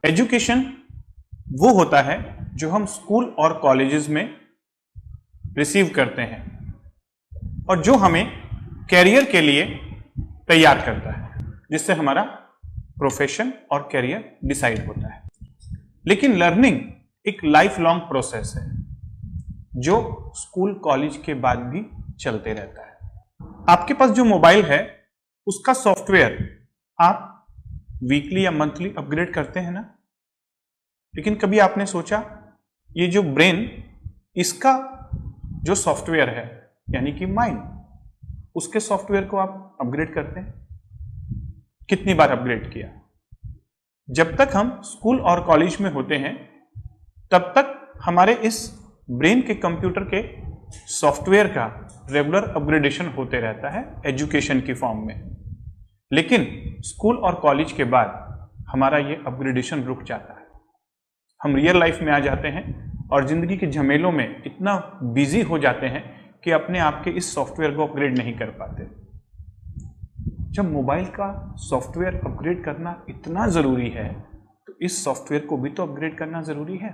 Education वो होता है जो हम स्कूल और कॉलेजेस में रिसीव करते हैं और जो हमें कैरियर के लिए तैयार करता है, जिससे हमारा प्रोफेशन और कैरियर डिसाइड होता है। लेकिन लर्निंग एक लाइफ लॉन्ग प्रोसेस है जो स्कूल कॉलेज के बाद भी चलते रहता है। आपके पास जो मोबाइल है उसका सॉफ्टवेयर आप वीकली या मंथली अपग्रेड करते हैं ना, लेकिन कभी आपने सोचा ये जो ब्रेन, इसका जो सॉफ्टवेयर है यानी कि माइंड, उसके सॉफ्टवेयर को आप अपग्रेड करते हैं? कितनी बार अपग्रेड किया? जब तक हम स्कूल और कॉलेज में होते हैं तब तक हमारे इस ब्रेन के कंप्यूटर के सॉफ्टवेयर का रेगुलर अपग्रेडेशन होते रहता है एजुकेशन की फॉर्म में। लेकिन स्कूल और कॉलेज के बाद हमारा ये अपग्रेडेशन रुक जाता है। हम रियल लाइफ में आ जाते हैं और जिंदगी के झमेलों में इतना बिजी हो जाते हैं कि अपने आप के इस सॉफ्टवेयर को अपग्रेड नहीं कर पाते। जब मोबाइल का सॉफ्टवेयर अपग्रेड करना इतना जरूरी है तो इस सॉफ्टवेयर को भी तो अपग्रेड करना जरूरी है।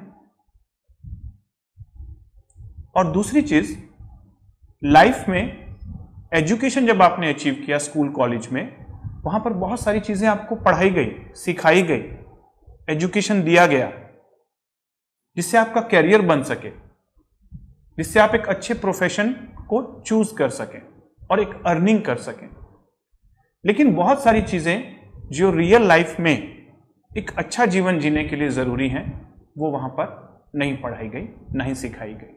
और दूसरी चीज, लाइफ में एजुकेशन जब आपने अचीव किया स्कूल कॉलेज में, वहां पर बहुत सारी चीजें आपको पढ़ाई गई, सिखाई गई, एजुकेशन दिया गया जिससे आपका कैरियर बन सके, जिससे आप एक अच्छे प्रोफेशन को चूज कर सकें और एक अर्निंग कर सकें। लेकिन बहुत सारी चीजें जो रियल लाइफ में एक अच्छा जीवन जीने के लिए जरूरी हैं वो वहां पर नहीं पढ़ाई गई, नहीं सिखाई गई।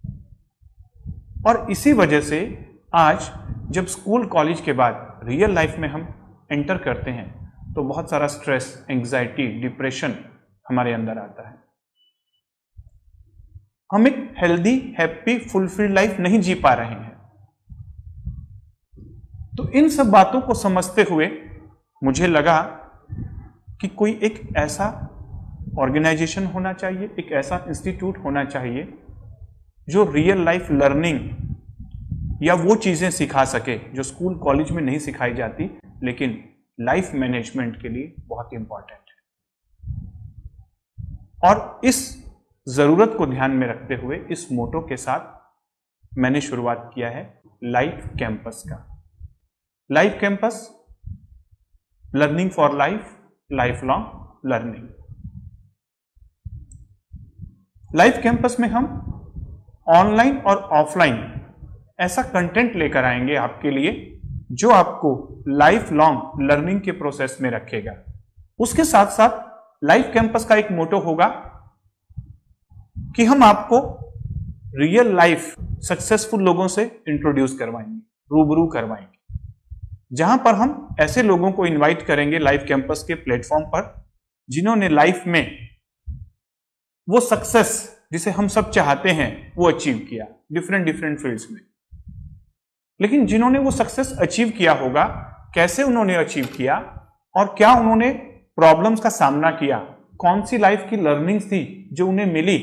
और इसी वजह से आज जब स्कूल कॉलेज के बाद रियल लाइफ में हम एंटर करते हैं तो बहुत सारा स्ट्रेस, एंग्जाइटी, डिप्रेशन हमारे अंदर आता है। हम एक हेल्दी, हैप्पी, फुलफिल्ड लाइफ नहीं जी पा रहे हैं। तो इन सब बातों को समझते हुए मुझे लगा कि कोई एक ऐसा ऑर्गेनाइजेशन होना चाहिए, एक ऐसा इंस्टीट्यूट होना चाहिए जो रियल लाइफ लर्निंग या वो चीजें सिखा सके जो स्कूल कॉलेज में नहीं सिखाई जाती लेकिन लाइफ मैनेजमेंट के लिए बहुत इंपॉर्टेंट है। और इस जरूरत को ध्यान में रखते हुए इस मोटो के साथ मैंने शुरुआत किया है लाइफ कैंपस का। Life campus, learning for life, life long learning. Life campus में हम ऑनलाइन और ऑफलाइन ऐसा कंटेंट लेकर आएंगे आपके लिए जो आपको लाइफ लॉन्ग लर्निंग के प्रोसेस में रखेगा। उसके साथ साथ लाइफ कैंपस का एक मोटो होगा कि हम आपको रियल लाइफ सक्सेसफुल लोगों से इंट्रोड्यूस करवाएंगे, रूबरू करवाएंगे, जहां पर हम ऐसे लोगों को इनवाइट करेंगे लाइफ कैंपस के प्लेटफॉर्म पर जिन्होंने लाइफ में वो सक्सेस जिसे हम सब चाहते हैं वो अचीव किया डिफरेंट फील्ड्स में। लेकिन जिन्होंने वो सक्सेस अचीव किया होगा, कैसे उन्होंने अचीव किया और क्या उन्होंने प्रॉब्लम्स का सामना किया, कौन सी लाइफ की लर्निंग्स थी जो उन्हें मिली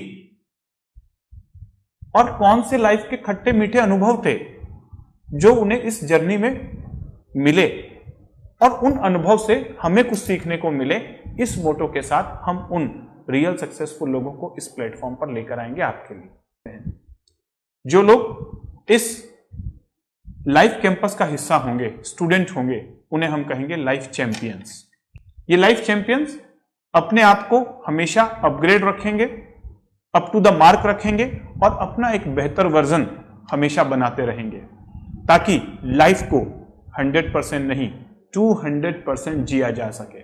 और कौन से लाइफ के खट्टे मीठे अनुभव थे जो उन्हें इस जर्नी में मिले और उन अनुभव से हमें कुछ सीखने को मिले। इस मोटो के साथ हम उन रियल सक्सेसफुल लोगों को इस प्लेटफॉर्म पर लेकर आएंगे आपके लिए। जो लोग इस लाइफ कैंपस का हिस्सा होंगे, स्टूडेंट होंगे, उन्हें हम कहेंगे लाइफ चैंपियंस। ये लाइफ चैंपियंस अपने आप को हमेशा अपग्रेड रखेंगे, अप टू द मार्क रखेंगे और अपना एक बेहतर वर्जन हमेशा बनाते रहेंगे ताकि लाइफ को 100% नहीं 200% जिया जा सके।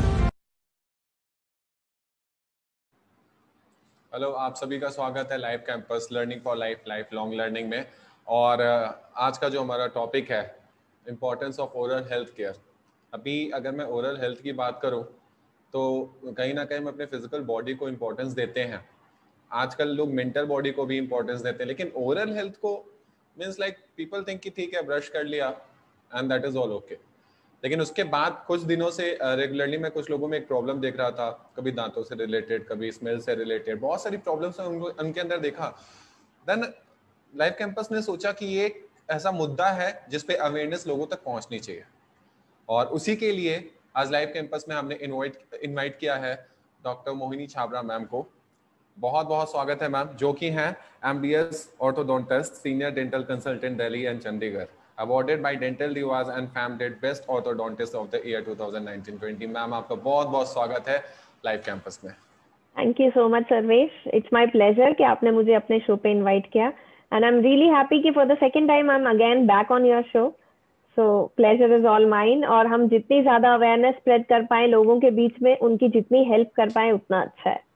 हेलो, आप सभी का स्वागत है life campus learning for life, life long learning में। और आज का जो हमारा टॉपिक है importance of oral health care. अभी अगर मैं ओरल हेल्थ की बात करूं तो कहीं ना कहीं हम अपने फिजिकल बॉडी को इम्पोर्टेंस देते हैं। आजकल लोग मेंटल बॉडी को भी इम्पोर्टेंस देते हैं, लेकिन ओरल हेल्थ को मीन्स लाइक पीपल थिंक कि ठीक है, ब्रश कर लिया and that is all okay. लेकिन उसके बाद कुछ दिनों से रेगुलरली मैं कुछ लोगों में एक प्रॉब्लम देख रहा था, कभी दांतों से रिलेटेड, कभी स्मेल से रिलेटेड, बहुत सारी प्रॉब्लम्स उनके अंदर देखा। देन लाइफ कैंपस ने सोचा कि ये एक ऐसा मुद्दा है जिस पे अवेयरनेस लोगों तक पहुंचनी चाहिए, और उसी के लिए आज लाइफ कैंपस में हमने इनवाइट किया है डॉक्टर मोहिनी छाबरा मैम को। बहुत बहुत स्वागत है मैम, जो कि हैं MBS orthodontist, senior dental consultant Delhi and Chandigarh, awarded by dental divas and Famdent best orthodontist of the year 2019-20। Ma'am आपका बहुत बहुत स्वागत है लाइव कैंपस में। Thank you so much Sarvesh, it's my pleasure कि आपने मुझे अपने शो पे इनवाइट किया and I am really happy कि for the second time I am again back on your show. So pleasure is all mine. और हम जितनी ज्यादा अवेयरनेस स्प्रेड कर पाए लोगों के बीच में, उनकी जितनी हेल्प कर पाए उतना अच्छा है।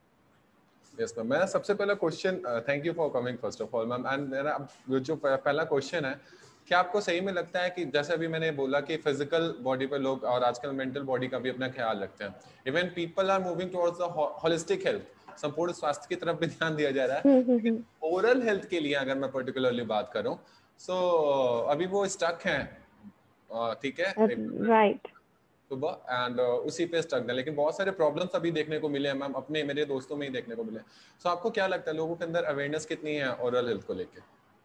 यस मैम, मेरा सबसे पहला question, thank you for coming first of all ma'am, and मेरा जो पहला क्वेश्चन है, क्या आपको सही में लगता है कि जैसे अभी मैंने बोला कि फिजिकल बॉडी पे लोग और आजकल मेंटल बॉडी का भी अपना ख्याल रखते हैं, even people are moving towards the holistic health, संपूर्ण स्वास्थ्य की तरफ भी ध्यान दिया जा रहा है, लेकिन ओरल हेल्थ के लिए अगर मैं पर्टिकुलरली बात करूं, सो अभी वो स्टक हैं, ठीक है, राइट, सुबह एंड उसी पे स्टक है, लेकिन बहुत सारे प्रॉब्लम्स अभी देखने को मिले हैं मैम, अपने मेरे दोस्तों में ही देखने को मिले। सो आपको क्या लगता है लोगों के अंदर अवेयरनेस कितनी है ओरल हेल्थ को लेके?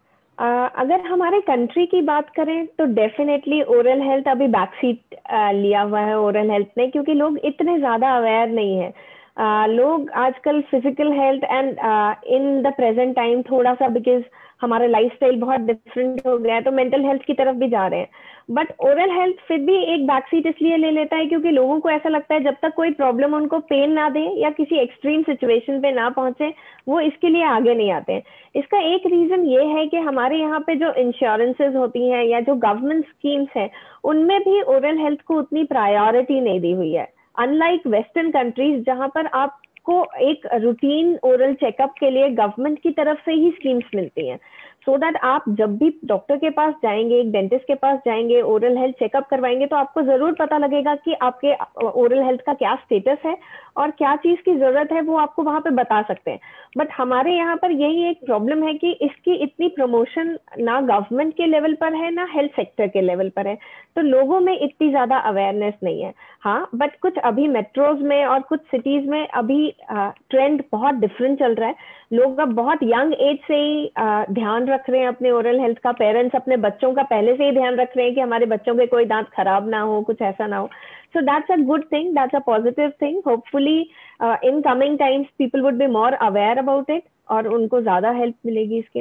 अगर हमारे कंट्री की बात करें तो डेफिनेटली ओरल हेल्थ अभी बैक सीट लिया हुआ है ओरल हेल्थ ने, क्योंकि लोग इतने ज्यादा अवेयर नहीं है। लोग आजकल physical health and in the present time थोड़ा सा, बिकॉज हमारा लाइफस्टाइल बहुत डिफरेंट हो गया है, तो मेंटल हेल्थ की तरफ भी जा रहे हैं। बट ओरल हेल्थ फिर भी एक बैक सीट इसलिए ले लेता है क्योंकि लोगों को ऐसा लगता है जब तक कोई प्रॉब्लम उनको पेन ना दे या किसी एक्सट्रीम सिचुएशन पे ना पहुंचे, वो इसके लिए आगे नहीं आते हैं। इसका एक रीजन ये है कि हमारे यहाँ पे जो इंश्योरेंसेज होती हैं या जो गवर्नमेंट स्कीम्स हैं, उनमें भी ओरल हेल्थ को उतनी प्रायोरिटी नहीं दी हुई है। अनलाइक वेस्टर्न कंट्रीज जहां पर आपको एक रूटीन ओरल चेकअप के लिए गवर्नमेंट की तरफ से ही स्कीम्स मिलती हैं, सो दैट आप जब भी डॉक्टर के पास जाएंगे, एक डेंटिस्ट के पास जाएंगे, ओरल हेल्थ चेकअप करवाएंगे, तो आपको जरूर पता लगेगा कि आपके ओरल हेल्थ का क्या स्टेटस है और क्या चीज की जरूरत है, वो आपको वहां पे बता सकते हैं। बट हमारे यहाँ पर यही एक प्रॉब्लम है कि इसकी इतनी प्रमोशन ना गवर्नमेंट के लेवल पर है ना हेल्थ सेक्टर के लेवल पर है, तो लोगों में इतनी ज्यादा अवेयरनेस नहीं है। हाँ, बट कुछ अभी मेट्रोज में और कुछ सिटीज में अभी ट्रेंड बहुत डिफरेंट चल रहा है। लोग अब बहुत यंग एज से ही ध्यान रख रहे हैं अपने ओरल हेल्थ का। पेरेंट्स अपने बच्चों का पहले से ही ध्यान रख रहे हैं कि हमारे बच्चों के कोई दांत खराब ना हो, कुछ ऐसा ना हो। So that's a good thing, that's a positive thing. Hopefully in coming times people would be more aware about it और उनको ज्यादा हेल्प मिलेगी इसके।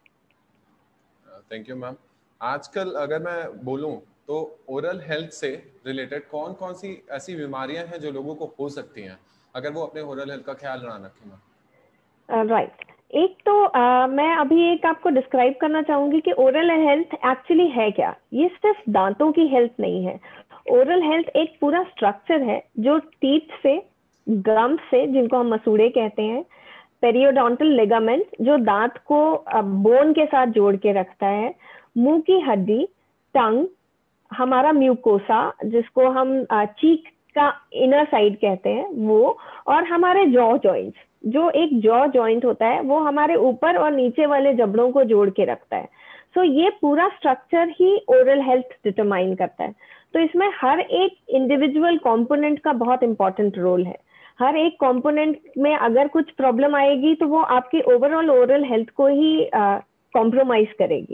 Thank you ma'am. आजकल अगर मैं बोलूं तो ओरल हेल्थ से रिलेटेड कौन कौन सी ऐसी बीमारियां हैं जो लोगों को हो सकती हैं अगर वो अपने ओरल हेल्थ का ख्याल ना रखें मैम? राइट, एक तो मैं अभी एक आपको डिस्क्राइब करना चाहूंगी कि ओरल हेल्थ एक्चुअली है क्या। ये सिर्फ दांतों की हेल्थ नहीं है। ओरल हेल्थ एक पूरा स्ट्रक्चर है जो टीथ से, गम्स से, जिनको हम मसूड़े कहते हैं, पेरियोडोंटल लिगामेंट जो दांत को बोन के साथ जोड़ के रखता है, मुंह की हड्डी, टंग, हमारा म्यूकोसा जिसको हम चीक का इनर साइड कहते हैं वो, और हमारे जॉ जॉइंट्स, जो एक जॉ जॉइंट होता है वो हमारे ऊपर और नीचे वाले जबड़ों को जोड़ के रखता है। सो ये पूरा स्ट्रक्चर ही ओरल हेल्थ डिटरमाइन करता है। तो इसमें हर एक इंडिविजुअल कंपोनेंट का बहुत इंपॉर्टेंट रोल है। हर एक कंपोनेंट में अगर कुछ प्रॉब्लम आएगी तो वो आपकी ओवरऑल ओरल हेल्थ को ही कॉम्प्रोमाइज करेगी।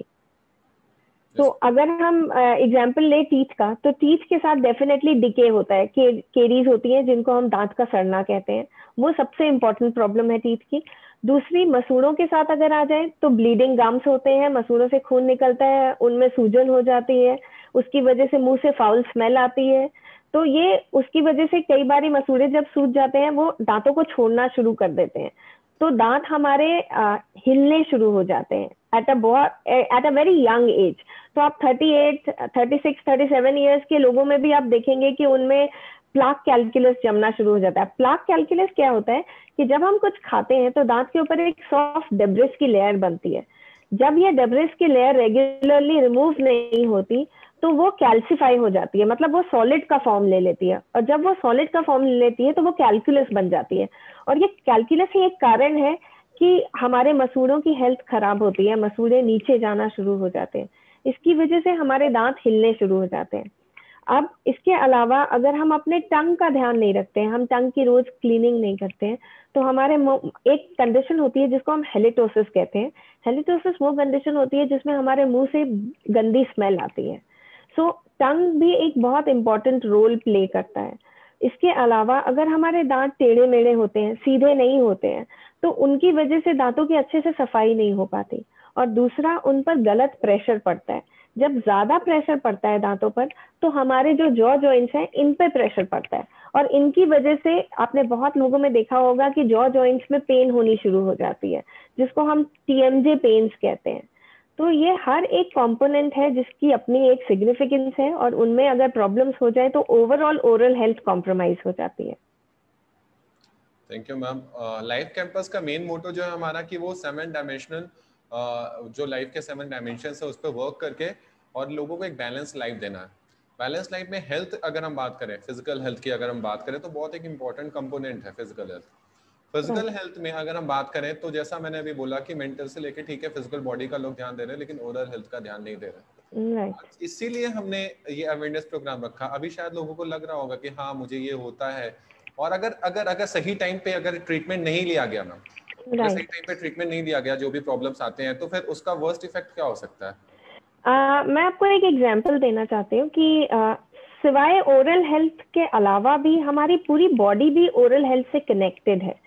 तो अगर हम एग्जाम्पल ले टीथ का, तो टीथ के साथ डेफिनेटली डिके होता है, केरीज होती है जिनको हम दांत का सड़ना कहते हैं, वो सबसे इम्पोर्टेंट प्रॉब्लम है टीथ की। दूसरी, मसूड़ों के साथ अगर आ जाए तो ब्लीडिंग गम्स होते हैं, मसूड़ों से खून निकलता है, उनमें सूजन हो जाती है, उसकी वजह से मुंह से फाउल स्मेल आती है। तो ये उसकी वजह से कई बार मसूड़े जब सूज जाते हैं वो दांतों को छोड़ना शुरू कर देते हैं, तो दांत हमारे हिलने शुरू हो जाते हैं at a very young age. तो आप 38, 36, 37 ईयर्स के लोगों में भी आप देखेंगे कि उनमें प्लाक कैलकुलस जमना शुरू हो जाता है। प्लाक कैलकुलस क्या होता है कि जब हम कुछ खाते हैं तो दांत के ऊपर एक सॉफ्ट डेब्रिस की लेयर बनती है। जब ये डेब्रिस की लेयर रेगुलरली रिमूव नहीं होती तो वो कैल्सिफाई हो जाती है, मतलब वो सॉलिड का फॉर्म ले लेती है, और जब वो सॉलिड का फॉर्म ले लेती है तो वो कैलकुलस बन जाती है। और ये कैलकुलस ही एक कारण है कि हमारे मसूड़ों की हेल्थ खराब होती है, मसूड़े नीचे जाना शुरू हो जाते हैं, इसकी वजह से हमारे दांत हिलने शुरू हो जाते हैं। अब इसके अलावा अगर हम अपने टंग का ध्यान नहीं रखते हैं, हम टंग की रोज क्लीनिंग नहीं करते हैं, तो हमारे एक कंडीशन होती है जिसको हम हेलिटोसिस कहते हैं। हेलिटोसिस वो कंडीशन होती है जिसमें हमारे मुंह से गंदी स्मेल आती है। सो टंग भी एक बहुत इंपॉर्टेंट रोल प्ले करता है। इसके अलावा अगर हमारे दांत टेढ़े मेढ़े होते हैं, सीधे नहीं होते हैं, तो उनकी वजह से दांतों की अच्छे से सफाई नहीं हो पाती। और दूसरा, उन पर गलत प्रेशर पड़ता है। जब ज्यादा प्रेशर पड़ता है दांतों पर, तो हमारे जो जॉ जॉइंट्स हैं इन पे प्रेशर पड़ता है, और इनकी वजह से आपने बहुत लोगों में देखा होगा कि जॉ जॉइंट्स में पेन होनी शुरू हो जाती है, जिसको हम टीएमजे पेन्स कहते हैं। तो ये हर एक कंपोनेंट है जिसकी अपनी एक सिग्निफिकेंस है, और उनमें अगर प्रॉब्लम्स हो जाए तो ओवरऑल ओरल हेल्थ कॉम्प्रोमाइज हो जाती है। Thank you ma'am. Life campus का मेन मोटो जो है हमारा कि वो 7 डायमेंशनल जो लाइफ के 7 डायमेंशन है उस पर वर्क करके और लोगों को एक बैलेंस लाइफ देना है। बैलेंस लाइफ में हेल्थ अगर हम बात करें, फिजिकल हेल्थ की अगर हम बात करें तो बहुत एक इंपॉर्टेंट कंपोनेंट है फिजिकल हेल्थ। फिजिकल हेल्थ में अगर हम बात करें तो जैसा मैंने अभी बोला कि मेंटल से लेके ठीक है फिजिकल बॉडी का लोग ध्यान दे रहे हैं, लेकिन ओरल हेल्थ का ध्यान नहीं दे रहे। इसीलिए हमने ये अवेयरनेस प्रोग्राम रखा। अभी शायद लोगों को लग रहा होगा कि हाँ मुझे ये होता है, और अगर सही टाइम पे अगर ट्रीटमेंट नहीं लिया गया ना, अगर सही टाइम पे ट्रीटमेंट नहीं लिया गया, जो भी प्रॉब्लम्स आते हैं, तो फिर उसका वर्स्ट इफेक्ट क्या हो सकता है? मैं आपको एक एग्जांपल देना चाहती हूँ कि सिवाय ओरल हेल्थ के अलावा भी हमारी पूरी बॉडी भी ओरल हेल्थ से कनेक्टेड है।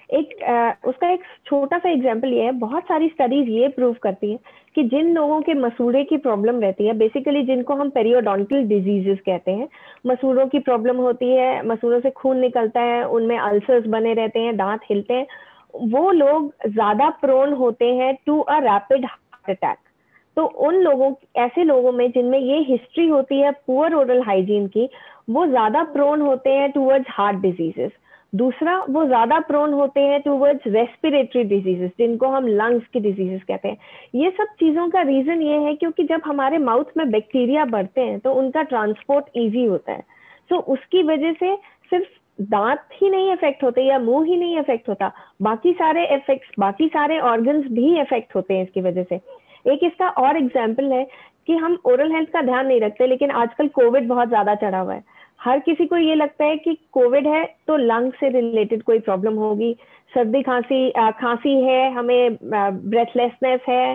उसका एक छोटा सा एग्जांपल ये है, बहुत सारी स्टडीज ये प्रूव करती है कि जिन लोगों के मसूड़े की प्रॉब्लम रहती है, बेसिकली जिनको हम पेरियोडोंटल डिजीजेस कहते हैं, मसूड़ों की प्रॉब्लम होती है, मसूड़ों से खून निकलता है, उनमें अल्सर्स बने रहते हैं, दांत हिलते हैं, वो लोग ज्यादा प्रोन होते हैं to a rapid heart attack. तो उन लोगों, ऐसे लोगों में जिनमें ये हिस्ट्री होती है पुअर ओरल हाइजीन की, वो ज्यादा प्रोन होते हैं टूवर्ड्स हार्ट डिजीजेस। दूसरा, वो ज्यादा प्रोन होते हैं टूवर्ड्स रेस्पिरेटरी डिजीजेस, जिनको हम लंग्स की डिजीजेस कहते हैं। ये सब चीजों का रीजन ये है क्योंकि जब हमारे माउथ में बैक्टीरिया बढ़ते हैं तो उनका ट्रांसपोर्ट इजी होता है। तो उसकी वजह से सिर्फ दांत ही नहीं इफेक्ट होते या मुंह ही नहीं इफेक्ट होता, बाकी सारे इफेक्ट्स, बाकी सारे ऑर्गन्स भी इफेक्ट होते हैं इसकी वजह से। एक इसका और एग्जाम्पल है कि हम ओरल हेल्थ का ध्यान नहीं रखते, लेकिन आजकल कोविड बहुत ज्यादा चढ़ा हुआ है। हर किसी को ये लगता है कि कोविड है तो लंग से रिलेटेड कोई प्रॉब्लम होगी, सर्दी खांसी है, हमें ब्रेथलेसनेस है,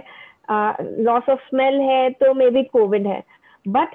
लॉस ऑफ स्मेल है, तो मे बी कोविड है। बट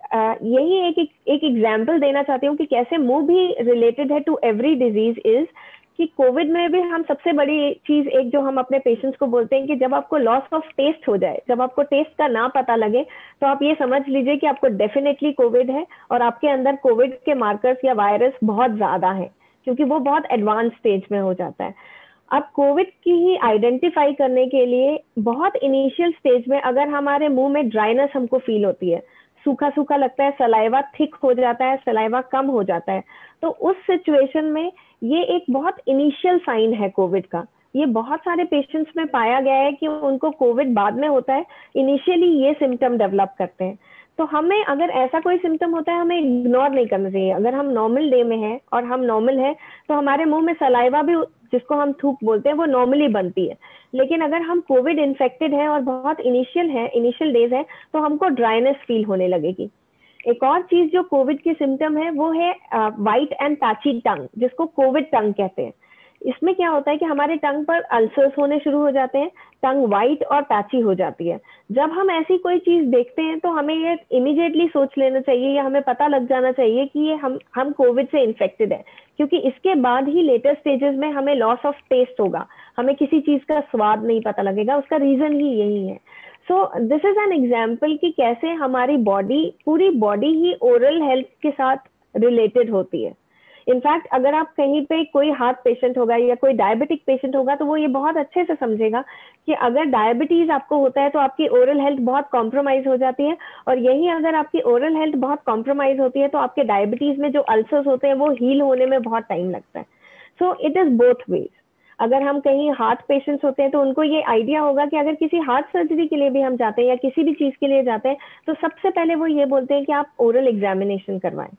यही एक एग्जाम्पल देना चाहती हूँ कि कैसे मुंह भी रिलेटेड है टू एवरी डिजीज इज कि कोविड में भी हम सबसे बड़ी चीज एक जो हम अपने पेशेंट्स को बोलते हैं कि जब आपको लॉस ऑफ टेस्ट हो जाए, जब आपको टेस्ट का ना पता लगे, तो आप ये समझ लीजिए कि आपको डेफिनेटली कोविड है और आपके अंदर कोविड के मार्कर्स या वायरस बहुत ज्यादा है, क्योंकि वो बहुत एडवांस स्टेज में हो जाता है। अब कोविड की ही आइडेंटिफाई करने के लिए बहुत इनिशियल स्टेज में अगर हमारे मुंह में ड्राइनेस हमको फील होती है, सूखा सूखा लगता है, सलाइवा थिक हो जाता है, सलाइवा कम हो जाता है, तो उस सिचुएशन में ये एक बहुत इनिशियल साइन है कोविड का। ये बहुत सारे पेशेंट्स में पाया गया है कि उनको कोविड बाद में होता है, इनिशियली ये सिम्टम डेवलप करते हैं। तो हमें अगर ऐसा कोई सिम्टम होता है, हमें इग्नोर नहीं करना चाहिए। अगर हम नॉर्मल डे में हैं और हम नॉर्मल है तो हमारे मुंह में सलाइवा भी, जिसको हम थूक बोलते हैं, वो नॉर्मली बनती है। लेकिन अगर हम कोविड इन्फेक्टेड है और बहुत इनिशियल डेज है, तो हमको ड्राइनेस फील होने लगेगी। एक और चीज जो कोविड की सिम्टम है वो है वाइट एंड पैची टंग, जिसको कोविड टंग कहते हैं। इसमें क्या होता है कि हमारे टंग पर अल्सर्स होने शुरू हो जाते हैं, टंग वाइट और पैची हो जाती है। जब हम ऐसी कोई चीज देखते हैं तो हमें ये इमीडिएटली सोच लेना चाहिए या हमें पता लग जाना चाहिए कि ये हम कोविड से इन्फेक्टेड है, क्योंकि इसके बाद ही लेटर स्टेजेस में हमें लॉस ऑफ टेस्ट होगा, हमें किसी चीज का स्वाद नहीं पता लगेगा। उसका रीजन ही यही है। So this is an example कि कैसे हमारी बॉडी, पूरी बॉडी ही ओरल हेल्थ के साथ रिलेटेड होती है। इनफैक्ट अगर आप कहीं पे कोई हार्ट पेशेंट होगा या कोई डायबिटिक पेशेंट होगा तो वो ये बहुत अच्छे से समझेगा कि अगर डायबिटीज आपको होता है तो आपकी ओरल हेल्थ बहुत कॉम्प्रोमाइज हो जाती है, और यही अगर आपकी ओरल हेल्थ बहुत कॉम्प्रोमाइज होती है तो आपके डायबिटीज में जो अल्सर्स होते हैं वो हील होने में बहुत टाइम लगता है। So it is both ways. अगर हम कहीं हार्ट पेशेंट्स होते हैं तो उनको ये आइडिया होगा कि अगर किसी हार्ट सर्जरी के लिए भी हम जाते हैं या किसी भी चीज के लिए जाते हैं तो सबसे पहले वो ये बोलते हैं कि आप ओरल एग्जामिनेशन करवाएं।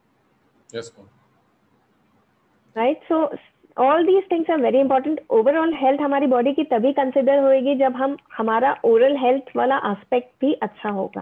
yes, right. So all these things are very important. Overall health हमारी बॉडी की तभी कंसिडर होएगी जब हमारा ओरल हेल्थ वाला एस्पेक्ट भी अच्छा होगा।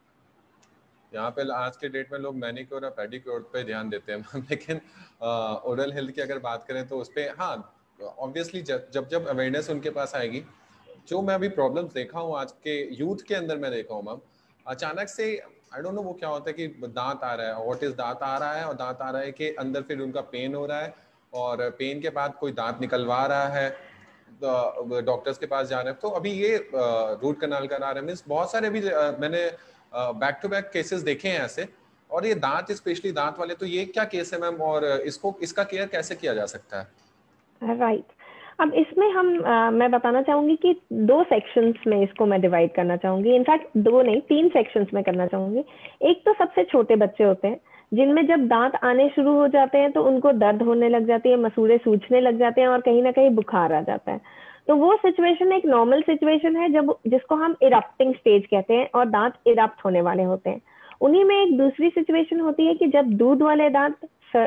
यहाँ पे आज के डेट में लोग मैनिक्योर और पेडिक्योर पे ध्यान देते हैं लेकिन ओरल हेल्थ की अगर बात करें तो उस पर हाँ ऑब्वियसली जब अवेयरनेस उनके पास आएगी। जो मैं अभी प्रॉब्लम्स देखा हूँ आज के यूथ के अंदर, मैं देखा हूँ मैम, अचानक से आई डोंट नो वो क्या होता है कि दांत आ रहा है, व्हाट इज दांत आ रहा है, और दांत आ रहा है कि अंदर फिर उनका पेन हो रहा है, और पेन के बाद कोई दांत निकलवा रहा है, डॉक्टर्स के पास जा रहे हैं। तो अभी ये रूट कनाल करा रहे हैं, मीन्स बहुत सारे अभी मैंने बैक टू बैक केसेस देखे हैं ऐसे। और ये दांत, स्पेशली दांत वाले, तो ये क्या केस है मैम, और इसका केयर कैसे किया जा सकता है? राइट। अब इसमें मैं बताना चाहूंगी कि 2 सेक्शंस में इसको मैं डिवाइड करना चाहूंगी। इनफैक्ट 2 नहीं, 3 सेक्शंस में करना चाहूंगी। एक तो सबसे छोटे बच्चे होते हैं जिनमें जब दांत आने शुरू हो जाते हैं तो उनको दर्द होने लग जाती है, मसूड़े सूजने लग जाते हैं और कहीं ना कहीं बुखार आ जाता है। तो वो सिचुएशन एक नॉर्मल सिचुएशन है जब जिसको हम इरप्टिंग स्टेज कहते हैं और दांत इरप्ट होने वाले होते हैं। उन्हीं में एक दूसरी सिचुएशन होती है कि जब दूध वाले दांत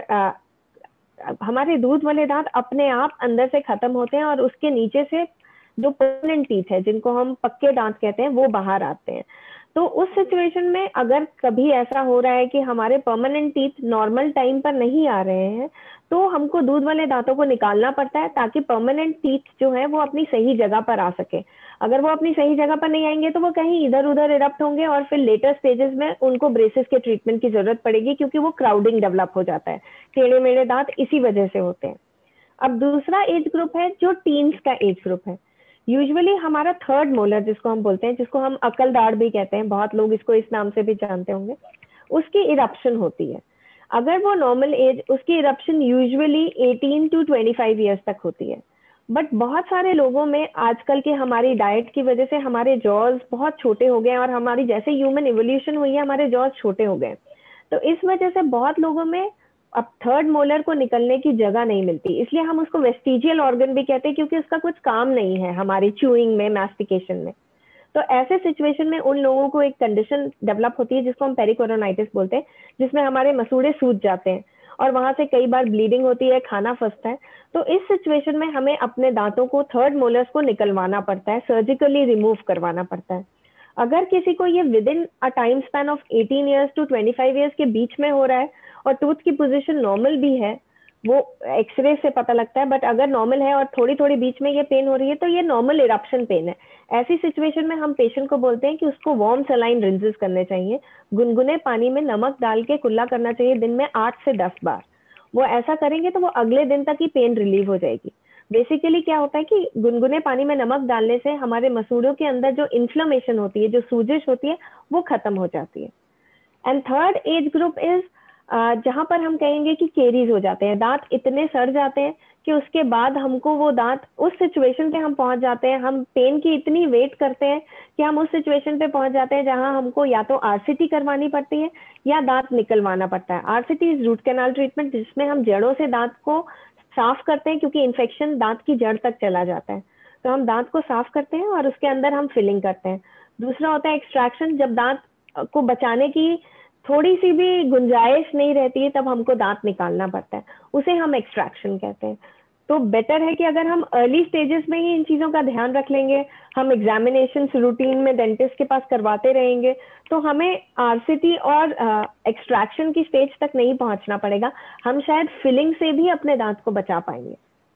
हमारे दूध वाले दांत अपने आप अंदर से खत्म होते हैं और उसके नीचे से जो परमानेंट टीथ है, जिनको हम पक्के दांत कहते हैं, वो बाहर आते हैं। तो उस सिचुएशन में अगर कभी ऐसा हो रहा है कि हमारे परमानेंट टीथ नॉर्मल टाइम पर नहीं आ रहे हैं, तो हमको दूध वाले दांतों को निकालना पड़ता है ताकि परमानेंट टीथ जो है वो अपनी सही जगह पर आ सके। अगर वो अपनी सही जगह पर नहीं आएंगे तो वो कहीं इधर उधर इरप्ट होंगे और फिर लेटर स्टेजेस में उनको ब्रेसेस के ट्रीटमेंट की जरूरत पड़ेगी, क्योंकि वो क्राउडिंग डेवलप हो जाता है। टेढ़े मेढ़े दांत इसी वजह से होते हैं। अब दूसरा एज ग्रुप है जो टीन्स का एज ग्रुप है। यूजुअली हमारा 3rd मोलर जिसको हम बोलते हैं, जिसको हम अकल दाढ़ भी कहते हैं, बहुत लोग इसको इस नाम से भी जानते होंगे, उसकी इरप्शन होती है। अगर वो नॉर्मल एज, उसकी इरप्शन यूजुअली 18 to 25 ईयर्स तक होती है। बट बहुत सारे लोगों में आजकल के हमारी डाइट की वजह से हमारे जॉज बहुत छोटे हो गए और हमारी जैसे ह्यूमन इवोल्यूशन हुई है, हमारे जॉज छोटे हो गए। तो इस वजह से बहुत लोगों में अब 3rd मोलर को निकलने की जगह नहीं मिलती, इसलिए हम उसको वेस्टिजियल ऑर्गन भी कहते हैं, क्योंकि उसका कुछ काम नहीं है हमारी च्यूइंग में, मैस्टिकेशन में। तो ऐसे सिचुएशन में उन लोगों को एक कंडीशन डेवलप होती है जिसको हम पेरिकोरोनाइटिस बोलते हैं, जिसमें हमारे मसूड़े सूज जाते हैं और वहां से कई बार ब्लीडिंग होती है, खाना फंसता है। तो इस सिचुएशन में हमें अपने दांतों को, 3rd मोलर्स को निकलवाना पड़ता है, सर्जिकली रिमूव करवाना पड़ता है। अगर किसी को ये within a time span of 18 years to 25 years के बीच में हो रहा है और टूथ की पोजीशन नॉर्मल भी है, वो एक्सरे से पता लगता है, बट अगर नॉर्मल है और थोड़ी थोड़ी बीच में ये पेन हो रही है तो ये नॉर्मल इरप्शन पेन है। ऐसी सिचुएशन में हम पेशेंट को बोलते हैं कि उसको वार्म सलाइन रिंसेस करने चाहिए, गुनगुने पानी में नमक डाल के कुल्ला करना चाहिए दिन में 8 से 10 बार। वो ऐसा करेंगे तो वो अगले दिन तक ही पेन रिलीव हो जाएगी। बेसिकली क्या होता है कि गुनगुने पानी में नमक डालने से हमारे मसूड़ों के अंदर जो इन्फ्लेमेशन होती है, जो सूजिश होती है, वो खत्म हो जाती है। And 3rd age group is जहां पर हम कहेंगे कि केरीज हो जाते हैं, दांत इतने सड़ जाते हैं कि उसके बाद हमको वो दांत, उस सिचुएशन पे हम पहुंच जाते हैं, हम पेन की इतनी वेट करते हैं कि हम उस सिचुएशन पे पहुंच जाते हैं जहां हमको या तो आरसीटी करवानी पड़ती है या दांत निकलवाना पड़ता है। RCT is root canal treatment, जिसमें हम जड़ों से दांत को साफ करते हैं, क्योंकि इन्फेक्शन दांत की जड़ तक चला जाता है। तो हम दांत को साफ करते हैं और उसके अंदर हम फिलिंग करते हैं। दूसरा होता है एक्सट्रैक्शन, जब दांत को बचाने की थोड़ी सी भी गुंजाइश नहीं रहती है तब हमको दांत निकालना पड़ता है, उसे हम एक्सट्रैक्शन कहते हैं। तो बेटर है कि अगर हम अर्ली स्टेजेस में ही इन चीजों का ध्यान रख लेंगे, हम एग्जामिनेशन रूटीन में डेंटिस्ट के पास करवाते रहेंगे, तो हमें आरसीटी और एक्सट्रैक्शन की स्टेज तक नहीं पहुंचना पड़ेगा। हम शायद फिलिंग से भी अपने दांत को बचा पाएंगे।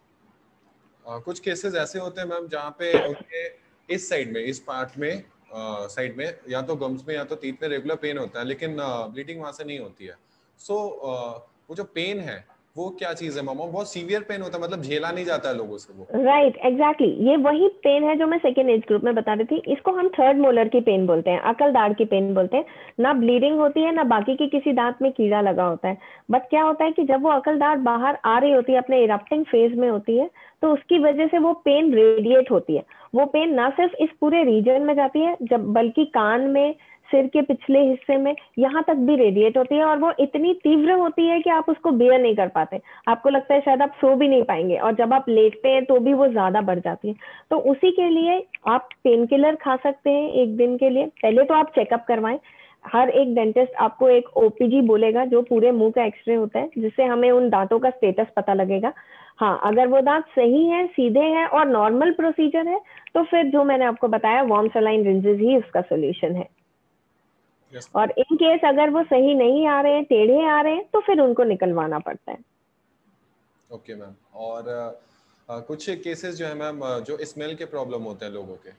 कुछ केसेस ऐसे होते हैं मैम जहाँ पे उनके इस साइड में, इस पार्ट में, साइड में, या तो गम्स में या तो टीथ में रेगुलर पेन होता है, लेकिन ब्लीडिंग वहां से नहीं होती है। सो वो जो पेन है वो क्या चीज है मामा? बहुत सीवियर पेन होता है, मतलब झेला नहीं जाता है लोगों से वो। राइट, एग्जैक्टली, ये वही पेन है जो मैं सेकेंड एज ग्रुप में बता रही थी। इसको हम 3rd मोलर की पेन बोलते हैं, अकल दाढ़ की पेन बोलते हैं। ना ब्लीडिंग होती है, ना बाकी की किसी दांत में कीड़ा लगा होता है। बट क्या होता है कि जब वो अकल दाढ़ बाहर आ रही होती है, अपने इरप्टिंग फेज में होती है, तो उसकी वजह से वो पेन रेडिएट होती है। वो पेन ना सिर्फ इस पूरे रीजन में जाती है, जब बल्कि कान में, सिर के पिछले हिस्से में, यहाँ तक भी रेडिएट होती है। और वो इतनी तीव्र होती है कि आप उसको बेयर नहीं कर पाते, आपको लगता है शायद आप सो भी नहीं पाएंगे, और जब आप लेटते हैं तो भी वो ज्यादा बढ़ जाती है। तो उसी के लिए आप पेन किलर खा सकते हैं एक दिन के लिए। पहले तो आप चेकअप करवाएं। हर एक डेंटिस्ट आपको एक ओपीजी बोलेगा, जो पूरे मुंह का एक्सरे होता है, जिससे हमें उन दांतों का स्टेटस पता लगेगा। हाँ, अगर वो दांत सही है, सीधे हैं और नॉर्मल प्रोसीजर है, तो फिर जो मैंने आपको बताया, वार्म सलाइन रिंसेस ही उसका सोल्यूशन है। Yes. और इन केस अगर वो सही नहीं आ रहे हैं, टेढ़े आ रहे हैं, तो फिर उनको निकलवाना पड़ता है। Okay ma'am. और कुछ केसेस जो है मैम, जो स्मेल के प्रॉब्लम होते हैं लोगों के,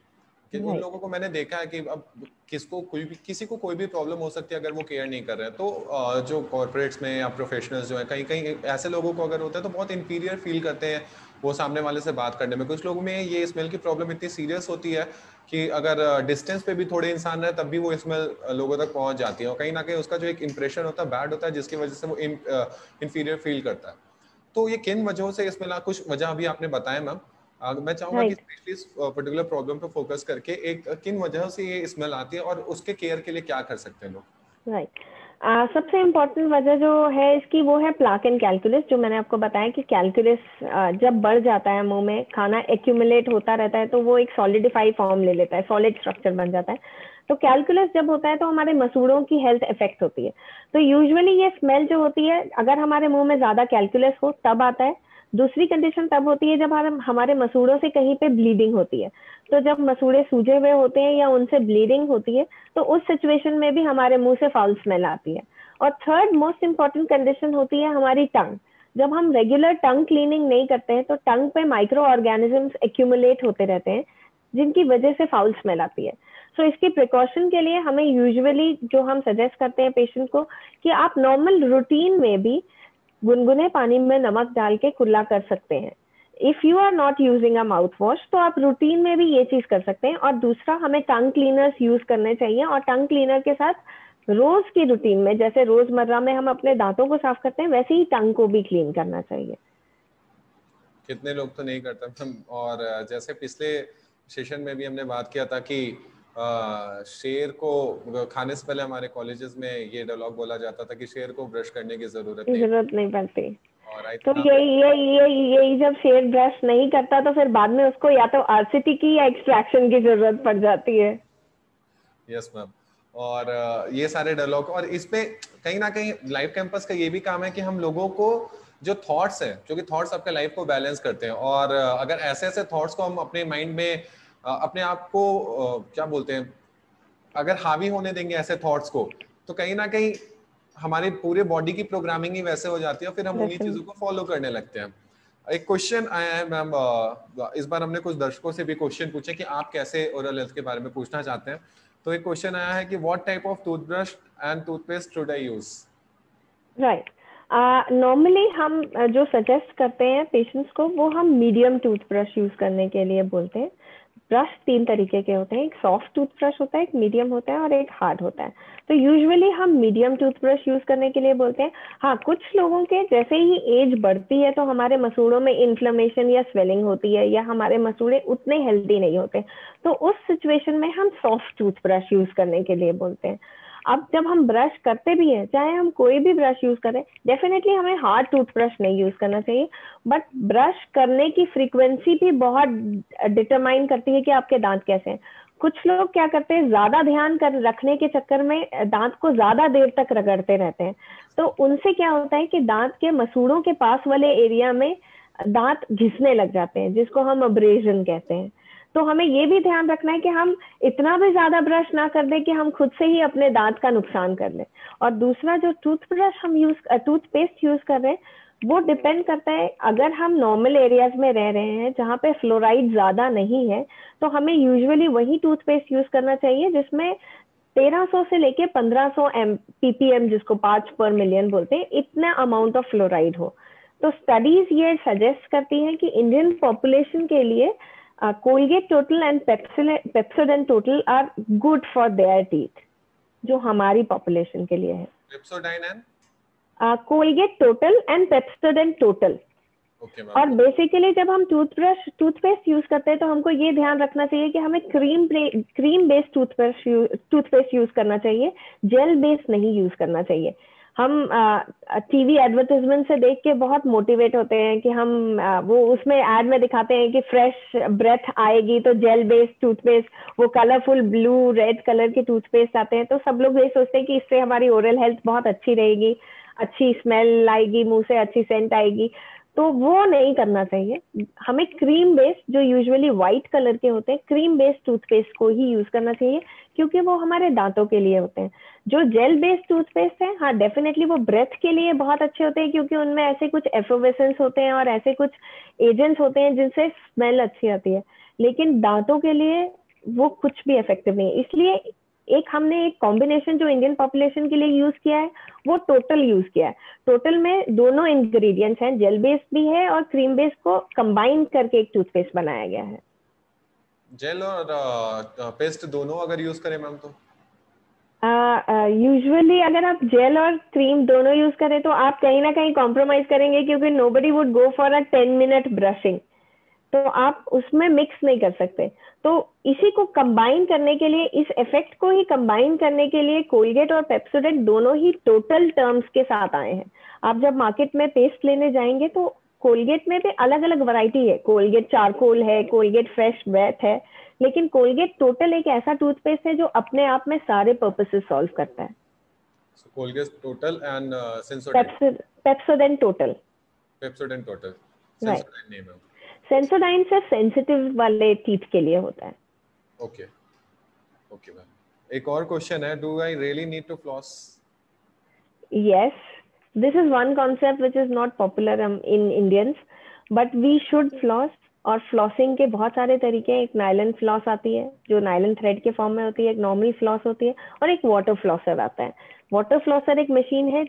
कि उन लोगों को मैंने देखा है कि अब किसी को कोई भी प्रॉब्लम हो सकती है अगर वो केयर नहीं कर रहे हैं। तो जो कॉर्पोरेट्स में या प्रोफेशनल्स जो है, कहीं कहीं ऐसे लोगों को अगर होता है तो बहुत इंफीरियर फील करते हैं वो सामने वाले से बात करने में। कुछ लोगों में ये स्मेल की प्रॉब्लम इतनी सीरियस होती है कि अगर डिस्टेंस पे भी थोड़े इंसान रहे तब भी वो स्मेल लोगों तक पहुंच जाती है, और कहीं ना कहीं उसका जो एक इंप्रेशन होता है बैड होता है, जिसकी वजह से वो इंफीरियर फील करता है। तो ये किन वजहों से स्मेल, कुछ वजह अभी आपने बताया मैम, मैं चाहूंगा कि स्पेशली इस पर्टिकुलर प्रॉब्लम पे फोकस करके एक किन वजहों से ये स्मेल आती है और उसके केयर के लिए क्या कर सकते हैं लोग। राइट। सबसे इम्पोर्टेंट वजह जो है इसकी वो है प्लाक एंड कैलकुलस। जो मैंने आपको बताया कि कैलकुलस जब बढ़ जाता है मुंह में, खाना एक्यूमुलेट होता रहता है तो वो एक सॉलिडिफाई फॉर्म ले लेता है, सॉलिड स्ट्रक्चर बन जाता है। तो कैलकुलस जब होता है तो हमारे मसूड़ों की हेल्थ इफेक्ट होती है। तो यूजुअली ये स्मेल जो होती है, अगर हमारे मुंह में ज्यादा कैलकुलस हो तब आता है। दूसरी कंडीशन तब होती है जब हमारे मसूड़ों से कहीं पे ब्लीडिंग होती है। तो जब मसूड़े सूजे हुए होते हैं या उनसे ब्लीडिंग होती है तो उस सिचुएशन में भी हमारे मुंह से फाउल स्मेल आती है। और थर्ड मोस्ट इंपॉर्टेंट कंडीशन होती है हमारी टंग। जब हम रेगुलर टंग क्लीनिंग नहीं करते हैं तो टंग पे माइक्रो ऑर्गेनिजम्स एक्यूमुलेट होते रहते हैं जिनकी वजह से फाउल स्मेल आती है। सो इसकी प्रिकॉशन के लिए हमें यूजुअली जो हम सजेस्ट करते हैं पेशेंट को कि आप नॉर्मल रूटीन में भी गुनगुने पानी में नमक डाल के कुल्ला कर सकते हैं। If you are not using a mouth wash तो आप रूटीन में भी ये चीज कर सकते हैं। और दूसरा, हमें टंग क्लीनर्स यूज करने चाहिए, और टंग क्लीनर के साथ रोज की रूटीन में, जैसे रोजमर्रा में हम अपने दांतों को साफ करते हैं वैसे ही टंग को भी क्लीन करना चाहिए। कितने लोग तो नहीं करते मैम। और जैसे पिछले सेशन में भी हमने बात किया था कि शेर को खाने से पहले हमारे कॉलेजेस में ये डायलॉग बोला जाता था कि शेर को ब्रश करने की जरूरत नहीं पड़ती। और आई तो थिंक यही जब शेर ब्रश नहीं करता तो फिर बाद में उसको या तो आरसीटी की या एक्सट्रैक्शन की जरूरत पड़ जाती है। Yes ma'am. और ये सारे डायलॉग, और इसमें कहीं ना कहीं लाइफ कैंपस का ये भी काम है कि हम लोगों को जो थॉट्स हैं, जो कि थॉट्स आपके लाइफ को बैलेंस करते हैं, और अगर ऐसे ऐसे थॉट्स को हम अपने माइंड में अपने आप को क्या बोलते हैं, अगर हावी होने देंगे ऐसे थॉट्स को, तो कहीं ना कहीं हमारी पूरे बॉडी की प्रोग्रामिंग ही वैसे हो जाती है, फिर हम उन्हीं चीजों को फॉलो करने लगते हैं। एक क्वेश्चन आया है मैम, इस बार हमने कुछ दर्शकों से भी क्वेश्चन पूछे कि आप कैसे ओरल हेल्थ के बारे में पूछना चाहते हैं। तो एक क्वेश्चन आया है कि what type of toothbrush and toothpaste should I use. Right. Normally हम जो सजेस्ट करते हैं पेशेंट्स को वो हम मीडियम टूथब्रश यूज करने के लिए बोलते हैं। ब्रश 3 तरीके के होते हैं, एक सॉफ्ट टूथब्रश होता है, एक मीडियम होता है और एक हार्ड होता है। तो यूजुअली हम मीडियम टूथब्रश यूज करने के लिए बोलते हैं। हाँ, कुछ लोगों के जैसे ही एज बढ़ती है तो हमारे मसूड़ों में इन्फ्लेमेशन या स्वेलिंग होती है या हमारे मसूड़े उतने हेल्दी नहीं होते, तो उस सिचुएशन में हम सॉफ्ट टूथब्रश यूज करने के लिए बोलते हैं। अब जब हम ब्रश करते भी हैं, चाहे हम कोई भी ब्रश यूज करें, डेफिनेटली हमें हार्ड टूथब्रश नहीं यूज करना चाहिए। बट ब्रश करने की फ्रीक्वेंसी भी बहुत डिटरमाइन करती है कि आपके दांत कैसे हैं। कुछ लोग क्या करते हैं, ज्यादा ध्यान कर रखने के चक्कर में दांत को ज्यादा देर तक रगड़ते रहते हैं, तो उनसे क्या होता है कि दांत के मसूड़ों के पास वाले एरिया में दांत घिसने लग जाते हैं, जिसको हम अब्रेजन कहते हैं। तो हमें ये भी ध्यान रखना है कि हम इतना भी ज्यादा ब्रश ना कर दें कि हम खुद से ही अपने दांत का नुकसान कर लें। और दूसरा, जो टूथब्रश हम टूथपेस्ट यूज कर रहे हैं, वो डिपेंड करता है। अगर हम नॉर्मल एरियाज में रह रहे हैं जहाँ पे फ्लोराइड ज्यादा नहीं है, तो हमें यूजुअली वही टूथपेस्ट यूज करना चाहिए जिसमें 1300 से लेके 1500 ppm, जिसको पार्ट्स पर मिलियन बोलते हैं, इतना अमाउंट ऑफ फ्लोराइड हो। तो स्टडीज ये सजेस्ट करती हैं कि इंडियन पॉपुलेशन के लिए Colgate Total and Pepsodent Total are good for their teeth, जो हमारी पॉपुलेशन के लिए है। Pepsodent and Colgate Total and Pepsodent Total। और बेसिकली जब हम टूथपेस्ट यूज करते हैं तो हमको ये ध्यान रखना चाहिए कि हमें क्रीम बेस्ड टूथपेस्ट यूज करना चाहिए, जेल बेस्ड नहीं यूज करना चाहिए। हम टीवी एडवर्टाइजमेंट से देख के बहुत मोटिवेट होते हैं कि हम वो उसमें एड में दिखाते हैं कि फ्रेश ब्रेथ आएगी तो जेल बेस्ड टूथपेस्ट, वो कलरफुल ब्लू रेड कलर के टूथपेस्ट आते हैं, तो सब लोग ये सोचते हैं कि इससे हमारी ओरल हेल्थ बहुत अच्छी रहेगी, अच्छी स्मेल आएगी, मुंह से अच्छी सेंट आएगी। तो वो नहीं करना चाहिए। हमें क्रीम बेस्ड, जो यूजुअली व्हाइट कलर के होते हैं, क्रीम बेस्ड टूथपेस्ट को ही यूज करना चाहिए क्योंकि वो हमारे दांतों के लिए होते हैं। जो जेल बेस्ड टूथपेस्ट है, हाँ डेफिनेटली वो ब्रेथ के लिए बहुत अच्छे होते हैं क्योंकि उनमें ऐसे कुछ एफोवेसेंस होते हैं और ऐसे कुछ एजेंट्स होते हैं जिनसे स्मेल अच्छी आती है। लेकिन दांतों के लिए वो कुछ भी इफेक्टिव नहीं है। इसलिए एक हमने एक कॉम्बिनेशन जो इंडियन पॉपुलेशन के लिए यूज किया है वो टोटल यूज किया है। टोटल में दोनों इंग्रेडिएंट्स हैं, जेल बेस्ड भी है और क्रीम बेस्ड को कंबाइन करके एक टूथपेस्ट बनाया गया है। जेल और पेस्ट दोनों अगर यूज करें मैम तो यूजुअली अगर आप जेल और क्रीम दोनों यूज करें तो आप कहीं ना कहीं कॉम्प्रोमाइज करेंगे, क्योंकि nobody would go for a 10 minute brushing, तो आप उसमें मिक्स नहीं कर सकते। तो इसी को कंबाइन करने के लिए, इस इफेक्ट को ही कंबाइन करने के लिए कोलगेट और पेप्सोडेंट दोनों ही टोटल टर्म्स के साथ आए हैं। आप जब मार्केट में पेस्ट लेने जाएंगे तो कोलगेट में भी अलग अलग वैरायटी है, कोलगेट चारकोल है, कोलगेट फ्रेश ब्रेथ है, लेकिन कोलगेट टोटल एक ऐसा टूथपेस्ट है जो अपने आप में सारे पर्पसेस सॉल्व करता है। So Colgate Total and Sensodyne. Pepsodent total. Pepsodent Total. Right. Sensodyne name है. सेंसोडाइन सिर्फ सेंसिटिव वाले टीथ के लिए होता है। Okay. Okay ma'am. एक और क्वेश्चन है, Do I really need to floss? Yes, this is one concept which is not popular in Indians, but we should floss। और फ्लॉसिंग के बहुत सारे तरीके हैं। एक नायलन फ्लॉस आती है जो नायलन थ्रेड के फॉर्म में होती है, एक नॉर्मल फ्लॉस होती है, और एक वाटर फ्लॉसर आता है। वाटर फ्लॉसर एक मशीन है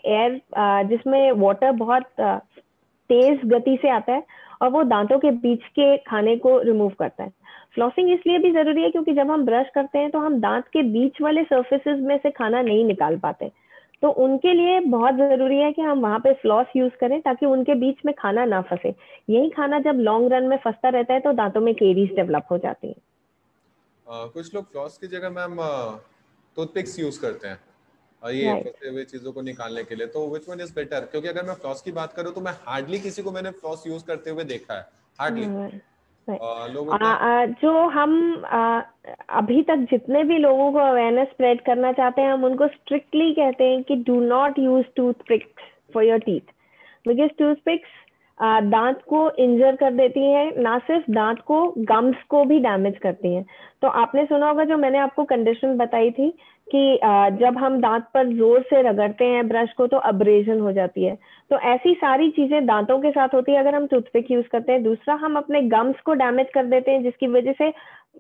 जिसमें वाटर बहुत तेज गति से आता है और वो दांतों के बीच के खाने को रिमूव करता है। फ्लॉसिंग इसलिए भी जरूरी है क्योंकि जब हम ब्रश करते हैं तो हम दांत के बीच वाले सर्फेसेस में से खाना नहीं निकाल पाते, तो उनके लिए बहुत जरूरी है कि हम वहां पे फ्लॉस यूज करें ताकि उनके बीच में खाना ना फंसे। यही खाना जब लॉन्ग रन में फंसता रहता है तो दांतों में केरीज डेवलप हो जाती है। कुछ लोग फ्लॉस की जगह मैम टूथपिक्स यूज करते हैं ये Right. फंसे हुए चीजों को निकालने के लिए, तो विच वन इज बेटर? क्योंकि अगर मैं फ्लॉस की बात करूं तो मैं हार्डली किसी को मैंने फ्लॉस यूज करते हुए देखा है, हार्डली। लोग होते हैं जो हम अभी तक जितने भी लोगों को अवेयरनेस स्प्रेड करना चाहते हैं, हम उनको स्ट्रिक्टली कहते हैं कि do not use toothpicks for your teeth, because toothpicks दांत को इंजर कर देती है, ना सिर्फ दांत को, गम्स को भी डैमेज करती हैं। तो आपने सुना होगा जो मैंने आपको कंडीशन बताई थी कि जब हम दांत पर जोर से रगड़ते हैं ब्रश को तो अब्रेजन हो जाती है। तो ऐसी सारी चीजें दांतों के साथ होती है अगर हम टूथपिक यूज करते हैं। दूसरा, हम अपने गम्स को डैमेज कर देते हैं जिसकी वजह से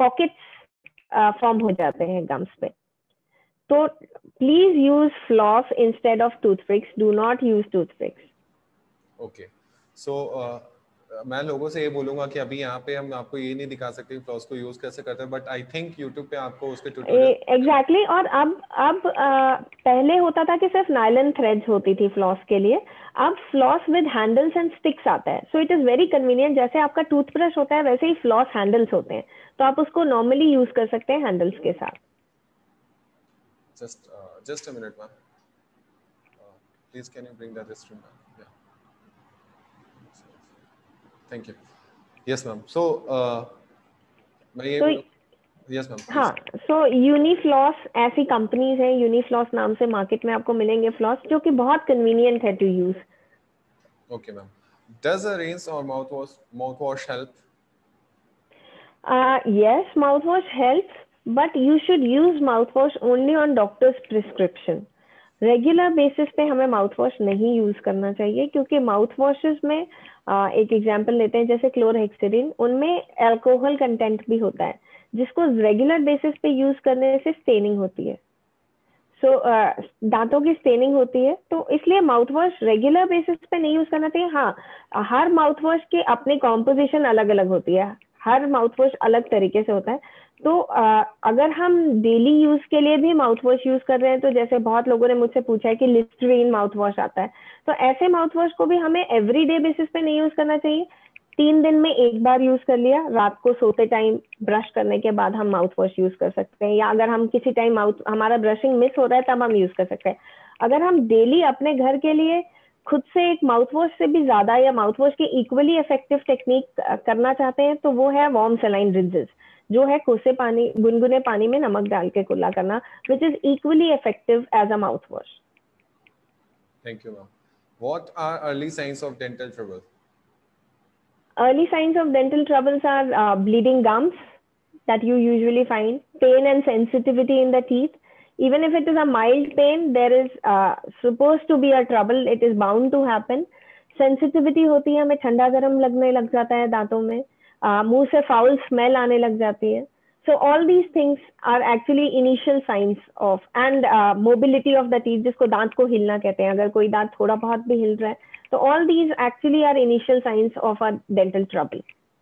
पॉकेट्स फॉर्म हो जाते हैं गम्स पे। तो please use floss instead of toothpicks, do not use toothpicks. Okay, so मैं लोगों से ये बोलूंगा कि अभी यहाँ पे हम आपको ये नहीं दिखा सकते फ्लॉस को यूज कैसे करते हैं, बट आई थिंक यूट्यूब पे आपको उसके ट्यूटोरियल एग्जैक्टली। और अब पहले होता था कि सिर्फ नायलन थ्रेड्स होती थी फ्लॉस के लिए, अब floss with handles and sticks आता है। So it is very convenient. जैसे आपका टूथब्रश होता है वैसे ही फ्लॉस हैंडल्स होते हैं, तो आप उसको नॉर्मली यूज कर सकते हैं हैंडल्स के साथ। Just a minute ma'am, please can you bring that restroom ma'am? Thank you. Yes ma'am, so मैं ये यस मैम। हाँ, सो यूनिफ्लॉस ऐसी कंपनीज हैं, यूनिफ्लॉस नाम से मार्केट में आपको मिलेंगे फ्लॉस, जो कि बहुत कन्वीनियंट है to use. Okay ma'am, does a rinse और mouthwash help? Yes, mouthwash helps, but you should use mouthwash only on doctor's prescription. Regular basis पे हमें माउथवॉश नहीं यूज करना चाहिए, क्योंकि माउथवॉशेस में एक एग्जांपल लेते हैं जैसे क्लोरहेक्सिडिन, उनमें अल्कोहल कंटेंट भी होता है जिसको रेगुलर बेसिस पे यूज करने से स्टेनिंग होती है। सो दांतों की स्टेनिंग होती है, तो इसलिए माउथवॉश रेगुलर बेसिस पे नहीं यूज करना चाहिए। हाँ, हर माउथवॉश की अपनी कॉम्पोजिशन अलग अलग होती है, हर माउथवॉश अलग तरीके से होता है। तो अगर हम डेली यूज के लिए भी माउथवॉश यूज कर रहे हैं, तो जैसे बहुत लोगों ने मुझसे पूछा है कि लिस्टरीन माउथवॉश आता है, तो ऐसे माउथवॉश को भी हमें एवरीडे बेसिस पे नहीं यूज करना चाहिए। 3 दिन में एक बार यूज कर लिया, रात को सोते टाइम ब्रश करने के बाद हम माउथवॉश यूज कर सकते हैं, या अगर हम किसी टाइम हमारा ब्रशिंग मिस हो रहा है तब हम यूज कर सकते हैं। अगर हम डेली अपने घर के लिए खुद से एक माउथवॉश से भी ज्यादा या माउथवॉश की इक्वली इफेक्टिव टेक्निक करना चाहते हैं, तो वो है वार्म सलाइन रिंसेस, जो है कोसे पानी, गुनगुने पानी में नमक डाल के कुल्ला करना, which is equally effective as a mouthwash. Thank you ma'am. What are early signs of dental trouble? Early signs of dental troubles are bleeding gums that you usually find, pain and sensitivity in the teeth. Even if it is a mild pain, there is supposed to be a trouble. It is bound to happen. Sensitivity होती है, हमें ठंडा गर्म लगने लग जाता है दांतों में, मुंह से फाउल स्मेल आने लग जाती है। So all these things are actually initial signs of, and mobility of the teeth, जिसको दांत को हिलना कहते हैं, अगर कोई दांत थोड़ा बहुत भी हिल रहा है, तो all these actually are initial signs of a dental trouble.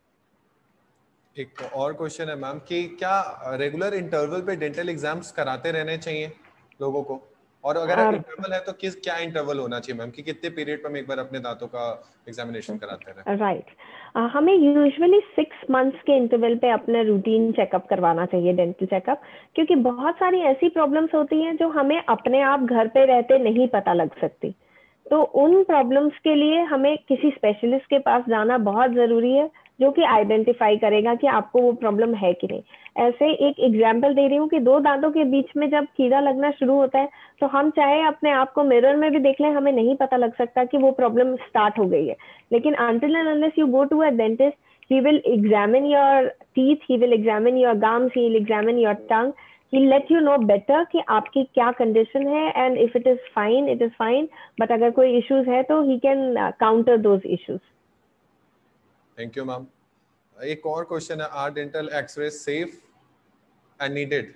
एक और क्वेश्चन है मैम कि क्या रेगुलर इंटरवल पे डेंटल एग्जाम्स कराते रहने चाहिए लोगों को, और अगर इंटरवल है तो क्या इंटरवल होना चाहिए मैम, कि कितने पीरियड पर हम एक बार अपने दांतों का एग्जामिनेशन कराते हैं? राइट, हमें यूजुअली 6 मंथ्स के इंटरवल पे अपना रूटीन चेकअप करवाना चाहिए, डेंटल चेकअप, क्योंकि बहुत सारी ऐसी प्रॉब्लम्स होती हैं जो हमें अपने आप घर पे रहते नहीं पता लग सकती। तो उन प्रॉब्लम्स के लिए हमें किसी स्पेशलिस्ट के पास जाना बहुत जरूरी है, जो कि आइडेंटिफाई करेगा कि आपको वो प्रॉब्लम है कि नहीं। ऐसे एक एग्जांपल दे रही हूँ कि 2 दांतों के बीच में जब कीड़ा लगना शुरू होता है, तो हम चाहे अपने आप को मिरर में भी देख लें, हमें नहीं पता लग सकता कि वो प्रॉब्लम स्टार्ट हो गई है। लेकिन until and unless you go to a dentist, he will examine your teeth, he will examine your gums, he will examine your tongue, he'll let you know better कि आपकी क्या कंडीशन है, and if it is fine, it is fine, but अगर कोई issues है तो he can counter those issues. Thank you ma'am. एक और क्वेश्चन है, are dental x-ray safe and needed?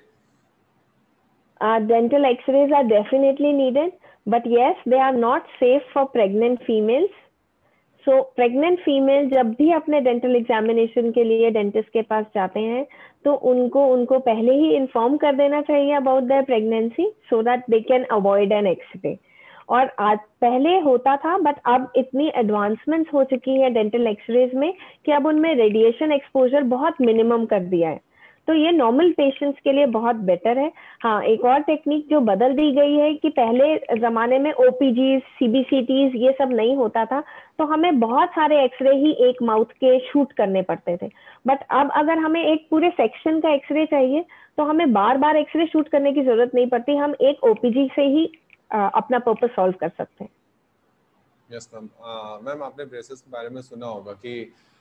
Dental x-rays are definitely needed, but yes, they are not safe for pregnant females. So pregnant female जब भी अपने dental examination के लिए dentist के पास जाते हैं, तो उनको पहले ही inform कर देना चाहिए about their pregnancy, so that they can avoid an X-ray. और आज पहले होता था, बट अब इतनी एडवांसमेंट्स हो चुकी है डेंटल एक्सरेज में कि अब उनमें रेडिएशन एक्सपोजर बहुत मिनिमम कर दिया है, तो ये नॉर्मल पेशेंट्स के लिए बहुत बेटर है। हाँ, एक और टेक्निक जो बदल दी गई है कि पहले जमाने में ओपीजीज, सीबीसीटीज ये सब नहीं होता था, तो हमें बहुत सारे एक्सरे ही एक माउथ के शूट करने पड़ते थे। बट अब अगर हमें एक पूरे सेक्शन का एक्सरे चाहिए, तो हमें बार बार एक्सरे शूट करने की जरूरत नहीं पड़ती, हम एक ओपीजी से ही अपना पर्पस सॉल्व कर सकते हैं। Yes ma'am. मैम आपने ब्रेसेस के बारे में सुना होगा कि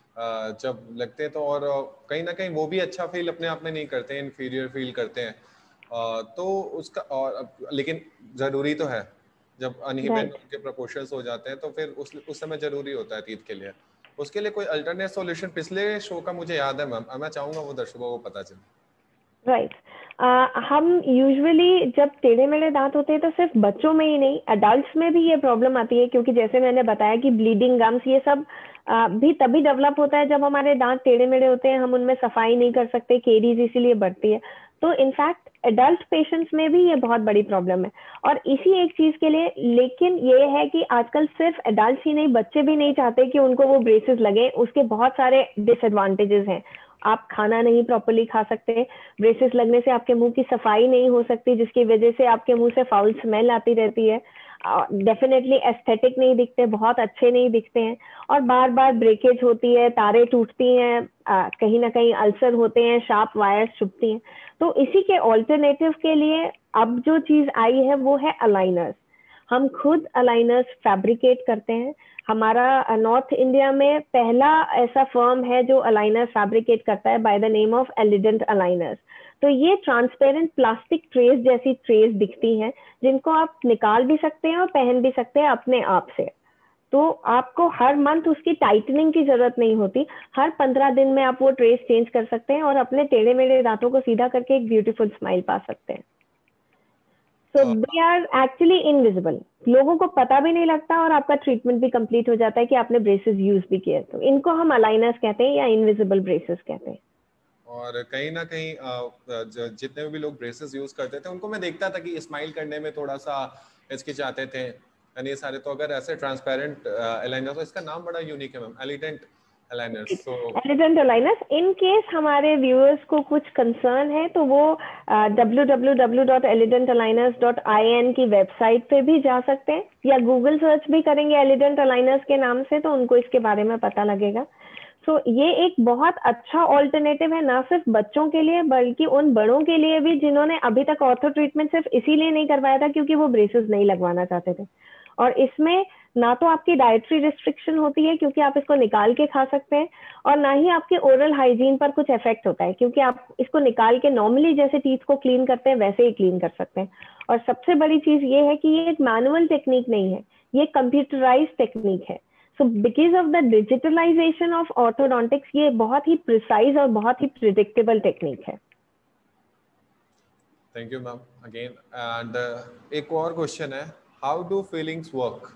जब लगते हैं तो, और कहीं ना कहीं वो भी अच्छा फील अपने आप में नहीं करते हैं, इन्फीरियर फील करते हैं, तो उसका, और लेकिन जरूरी तो है, जब अनइवन उनके प्रोपोर्शंस हो जाते हैं तो फिर उस समय जरूरी होता है टीथ के लिए। उसके लिए कोई अल्टरनेट सॉल्यूशन पिछले शो का मुझे याद है मैम, मैं चाहूंगा वो दर्शकों को पता चले। राइट, हम यूजुअली जब टेढ़े मेढ़े दांत होते हैं तो सिर्फ बच्चों में ही नहीं, अडल्ट्स में भी ये प्रॉब्लम आती है, क्योंकि जैसे मैंने बताया कि ब्लीडिंग गम्स ये सब भी तभी डेवलप होता है जब हमारे दांत टेढ़े मेढ़े होते हैं, हम उनमें सफाई नहीं कर सकते, केरीज इसीलिए बढ़ती है। तो इनफैक्ट एडल्ट पेशेंट्स में भी ये बहुत बड़ी प्रॉब्लम है। और इसी एक चीज के लिए, लेकिन ये है कि आजकल सिर्फ एडल्ट ही नहीं, बच्चे भी नहीं चाहते कि उनको वो ब्रेसेस लगे, उसके बहुत सारे डिसएडवांटेजेस हैं। आप खाना नहीं प्रॉपर्ली खा सकते, ब्रेसेस लगने से आपके मुंह की सफाई नहीं हो सकती, जिसकी वजह से आपके मुंह से फाउल स्मेल आती रहती है, डेफिनेटली एस्थेटिक नहीं दिखते, बहुत अच्छे नहीं दिखते हैं, और बार बार ब्रेकेज होती है, तारे टूटती हैं, कहीं ना कहीं अल्सर होते हैं, शार्प वायर्स चुभती हैं। तो इसी के ऑल्टरनेटिव के लिए अब जो चीज आई है वो है अलाइनर्स। हम खुद अलाइनर्स फैब्रिकेट करते हैं। हमारा नॉर्थ इंडिया में पहला ऐसा फर्म है जो अलाइनर फैब्रिकेट करता है, by the name of Alident aligners. तो ये ट्रांसपेरेंट प्लास्टिक ट्रेस जैसी ट्रेस दिखती हैं, जिनको आप निकाल भी सकते हैं और पहन भी सकते हैं अपने आप से। तो आपको हर मंथ उसकी टाइटनिंग की जरूरत नहीं होती, हर 15 दिन में आप वो ट्रेस चेंज कर सकते हैं और अपने टेढ़े मेढ़े दांतों को सीधा करके एक ब्यूटीफुल स्माइल पा सकते हैं। So they are actually invisible, लोगों को पता भी नहीं लगता और आपका ट्रीटमेंट भी कंप्लीट हो जाता है कि आपने ब्रेसेस यूज भी किए। तो इनको हम अलाइनर्स कहते हैं या इनविजिबल ब्रेसेस कहते हैं। और कहीं ना कहीं जितने भी लोग ब्रेसेस यूज करते थे उनको मैं देखता था कि स्माइल करने में थोड़ा सा हिचकिचाते थे, यानी ये सारे। तो अगर ऐसे ट्रांसपेरेंट अलाइनर, तो इसका नाम बड़ा यूनिक है ma'am, Alident aligners. So Alident aligners, in case हमारे व्यूअर्स को कुछ कंसर्न है तो वो www.elegantaligners.in की वेबसाइट पे भी जा सकते हैं, या गूगल सर्च भी करेंगे एलिडेंट अलाइनर्स के नाम से तो उनको इसके बारे में पता लगेगा। सो ये एक बहुत अच्छा ऑल्टरनेटिव है, ना सिर्फ बच्चों के लिए बल्कि उन बड़ों के लिए भी जिन्होंने अभी तक ऑर्थो ट्रीटमेंट सिर्फ इसीलिए नहीं करवाया था क्योंकि वो ब्रेसेस नहीं लगवाना चाहते थे। और इसमें ना तो आपकी डाइटरी रिस्ट्रिक्शन होती है क्योंकि आप इसको निकाल के खा सकते हैं, और ना ही आपके ओरल हाइजीन पर कुछ इफेक्ट होता है क्योंकि आप इसको निकाल के नॉर्मली जैसे टीथ को क्लीन करते हैं वैसे ही क्लीन कर सकते हैं। और सबसे बड़ी चीज ये है कि ये एक मैनुअल टेक्निक नहीं है, ये कंप्यूटराइज टेक्निक है। So because of the digitalisation of orthodontics ये बहुत ही प्रिसाइज और बहुत ही प्रिडिक्टेबल टेक्निक है। Thank you ma'am again. And एक और क्वेश्चन है, how do fillings work?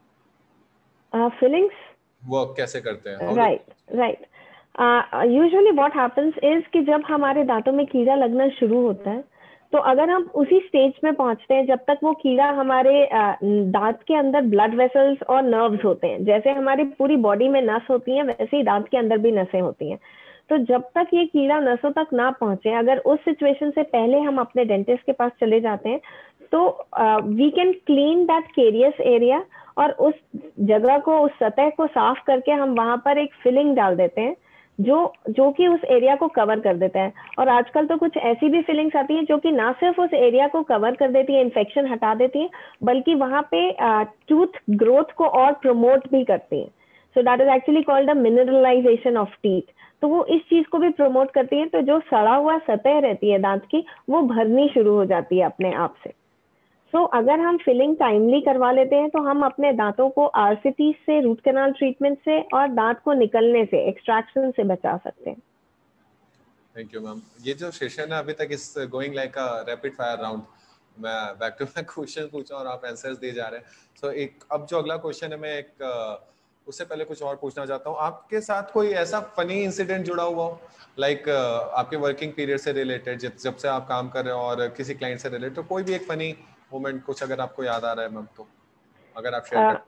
Fillings work कैसे करते हैं? How do right right. Usually what happens is कि जब हमारे दांतों में कीड़ा लगना शुरू होता है, तो अगर हम उसी स्टेज में पहुंचते हैं जब तक वो कीड़ा हमारे दांत के अंदर ब्लड वेसल्स और नर्व्स होते हैं, जैसे हमारी पूरी बॉडी में नस होती है वैसे ही दांत के अंदर भी नसें होती हैं। तो जब तक ये कीड़ा नसों तक ना पहुंचे, अगर उस सिचुएशन से पहले हम अपने डेंटिस्ट के पास चले जाते हैं, तो we can clean that carious area, और उस जगह को, उस सतह को साफ करके हम वहां पर एक फिलिंग डाल देते हैं जो कि उस एरिया को कवर कर देता है। और आजकल तो कुछ ऐसी भी फिलिंग्स आती हैं जो कि ना सिर्फ उस एरिया को कवर कर देती है, इन्फेक्शन हटा देती है, बल्कि वहां पे टूथ ग्रोथ को और प्रमोट भी करती है। So that is actually called the mineralisation of teeth. तो वो इस चीज को भी प्रमोट करती है। तो जो सड़ा हुआ सतह रहती है दांत की, वो भरनी शुरू हो जाती है अपने आप से। तो अगर हम फिलिंग टाइमली करवा लेते हैं तो हम अपने दांतों को आरसीटी से, रूट कैनाल ट्रीटमेंट से और दांत को निकलने से, एक्सट्रैक्शन से बचा सकते हैं। Thank you ma'am. ये जो सेशन है अभी तक is going like a rapid fire round. मैं बैक टू बैक क्वेश्चन पूछा और आप आंसर्स दिए जा रहे हैं। सो एक अब जो अगला क्वेश्चन है, मैं उससे पहले कुछ और पूछना चाहता हूँ। आपके साथ कोई ऐसा फनी इंसिडेंट जुड़ा हुआ हो, लाइक आपके वर्किंग पीरियड से रिलेटेड, जब से आप काम कर रहे हो और किसी क्लाइंट से रिलेटेड, तो कोई भी एक फनी मोमेंट कुछ अगर आपको याद आ रहा है मैम, तो अगर आप शेयर कर।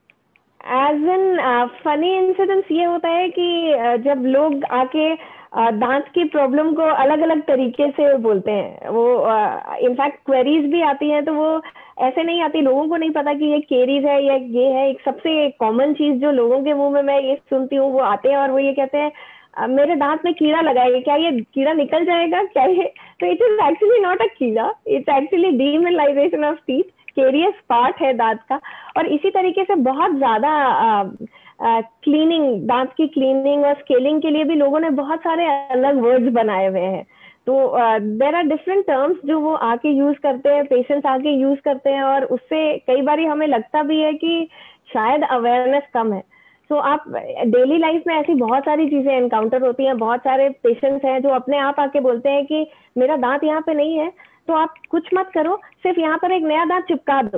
एज इन फनी इंसिडेंट्स ये होता है कि जब लोग आके दांत की प्रॉब्लम को अलग अलग तरीके से बोलते हैं, वो इनफैक्ट क्वेरीज भी आती हैं, तो वो ऐसे नहीं आती, लोगों को नहीं पता कि ये केरीज है या ये है। एक सबसे कॉमन चीज जो लोगों के मुंह में मैं ये सुनती हूँ, वो आते हैं और वो ये कहते हैं, मेरे दांत में कीड़ा लगा है, क्या ये कीड़ा निकल जाएगा क्या ये? तो it is actually not a कीड़ा, it's actually demineralisation of teeth, carious part है दांत का। और इसी तरीके से बहुत ज्यादा क्लीनिंग, दांत की क्लीनिंग और स्केलिंग के लिए भी लोगों ने बहुत सारे अलग वर्ड्स बनाए हुए हैं। तो देयर आर डिफरेंट टर्म्स जो वो आके यूज करते हैं, पेशेंट्स आके यूज करते हैं, और उससे कई बार हमें लगता भी है कि शायद अवेयरनेस कम है। तो आप डेली लाइफ में ऐसी बहुत सारी चीजें एनकाउंटर होती हैं, बहुत सारे पेशेंट्स हैं जो अपने आप आके बोलते हैं कि मेरा दांत यहाँ पे नहीं है, तो आप कुछ मत करो, सिर्फ यहाँ पर एक नया दांत चिपका दो।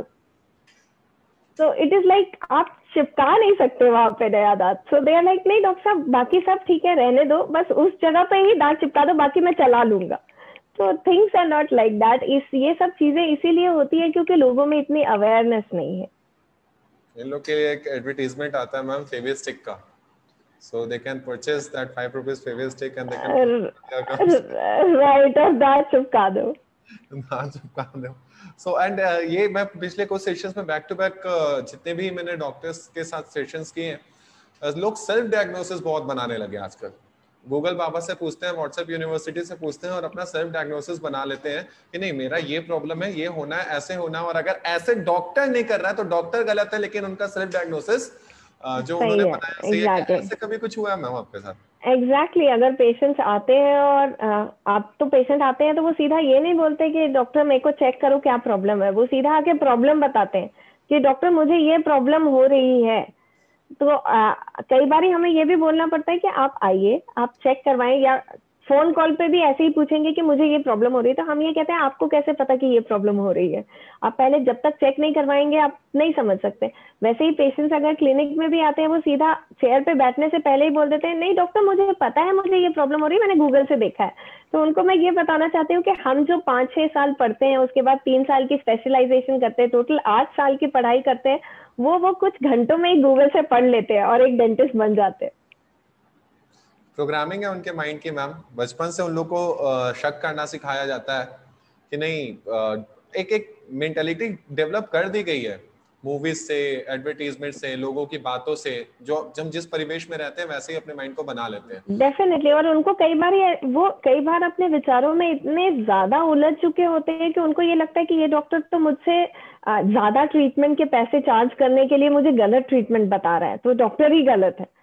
तो इट इज लाइक आप चिपका नहीं सकते वहां पे नया दांत। सो दे आर लाइक, नहीं डॉक्टर साहब, बाकी सब ठीक है, रहने दो, बस उस जगह पे ही दांत चिपका दो, बाकी मैं चला लूंगा। तो things are not like that. ये सब चीजें इसीलिए होती है क्योंकि लोगों में इतनी अवेयरनेस नहीं है। इन लोग के लिए एक एडवर्टाइजमेंट आता है मैम फेविस्टिक का, so they can purchase that 5 rupees Fevistik and they can right, और दांत चिपका दो। दांत चिपका दो। सो एंड ये मैं पिछले कुछ सेशंस में बैक टू बैक जितने भी मैंने डॉक्टर्स के साथ सेशंस किए हैं, लोग सेल्फ डायग्नोसिस बहुत बनाने लगे आजकल। गूगल बाबा से पूछते हैं, व्हाट्सएप यूनिवर्सिटी से पूछते हैं और अपना सेल्फ डायग्नोसिस बना लेते हैं कि नहीं मेरा ये प्रॉब्लम है, ये होना है, ऐसे होना है, और अगर ऐसे डॉक्टर नहीं कर रहा है तो डॉक्टर गलत है, लेकिन उनका सेल्फ डायग्नोसिस जो उन्होंने बनाया सही है। ऐसे कभी कुछ हुआ है मैम आपके साथ? एग्जैक्टली अगर पेशेंट्स आते हैं और आप तो पेशेंट आते हैं तो वो सीधा ये नहीं बोलते कि डॉक्टर मेरे को चेक करो क्या प्रॉब्लम है, वो सीधा आके प्रॉब्लम बताते हैं कि डॉक्टर मुझे ये प्रॉब्लम हो रही है। तो कई बार हमें ये भी बोलना पड़ता है कि आप आइए, आप चेक करवाएं, या फोन कॉल पे भी ऐसे ही पूछेंगे कि मुझे ये प्रॉब्लम हो रही है। तो हम ये कहते हैं आपको कैसे पता कि ये प्रॉब्लम हो रही है? आप पहले जब तक चेक नहीं करवाएंगे आप नहीं समझ सकते। वैसे ही पेशेंट्स अगर क्लिनिक में भी आते हैं, वो सीधा चेयर पे बैठने से पहले ही बोल देते हैं, नहीं डॉक्टर मुझे पता है, मुझे ये प्रॉब्लम हो रही है, मैंने गूगल से देखा है। तो उनको मैं ये बताना चाहती हूँ कि हम जो 5-6 साल पढ़ते हैं, उसके बाद 3 साल की स्पेशलाइजेशन करते हैं, टोटल 8 साल की पढ़ाई करते हैं, वो कुछ घंटों में ही गूगल से पढ़ लेते हैं और एक डेंटिस्ट बन जाते हैं। प्रोग्रामिंग है उनके माइंड की मैम, बचपन से उन लोग को शक करना सिखाया जाता है कि नहीं, एक मेंटालिटी डेवलप कर दी गई है मूवीज से, एडवर्टीजमेंट से, लोगों की बातों से, जो हम जिस परिवेश में रहते हैं वैसे ही अपने माइंड को बना लेते हैं। डेफिनेटली, और उनको कई बार अपने विचारों में इतने ज्यादा उलझ चुके होते हैं कि उनको ये लगता है कि ये डॉक्टर तो मुझसे ज्यादा ट्रीटमेंट के पैसे चार्ज करने के लिए मुझे गलत ट्रीटमेंट बता रहा है, तो डॉक्टर ही गलत है।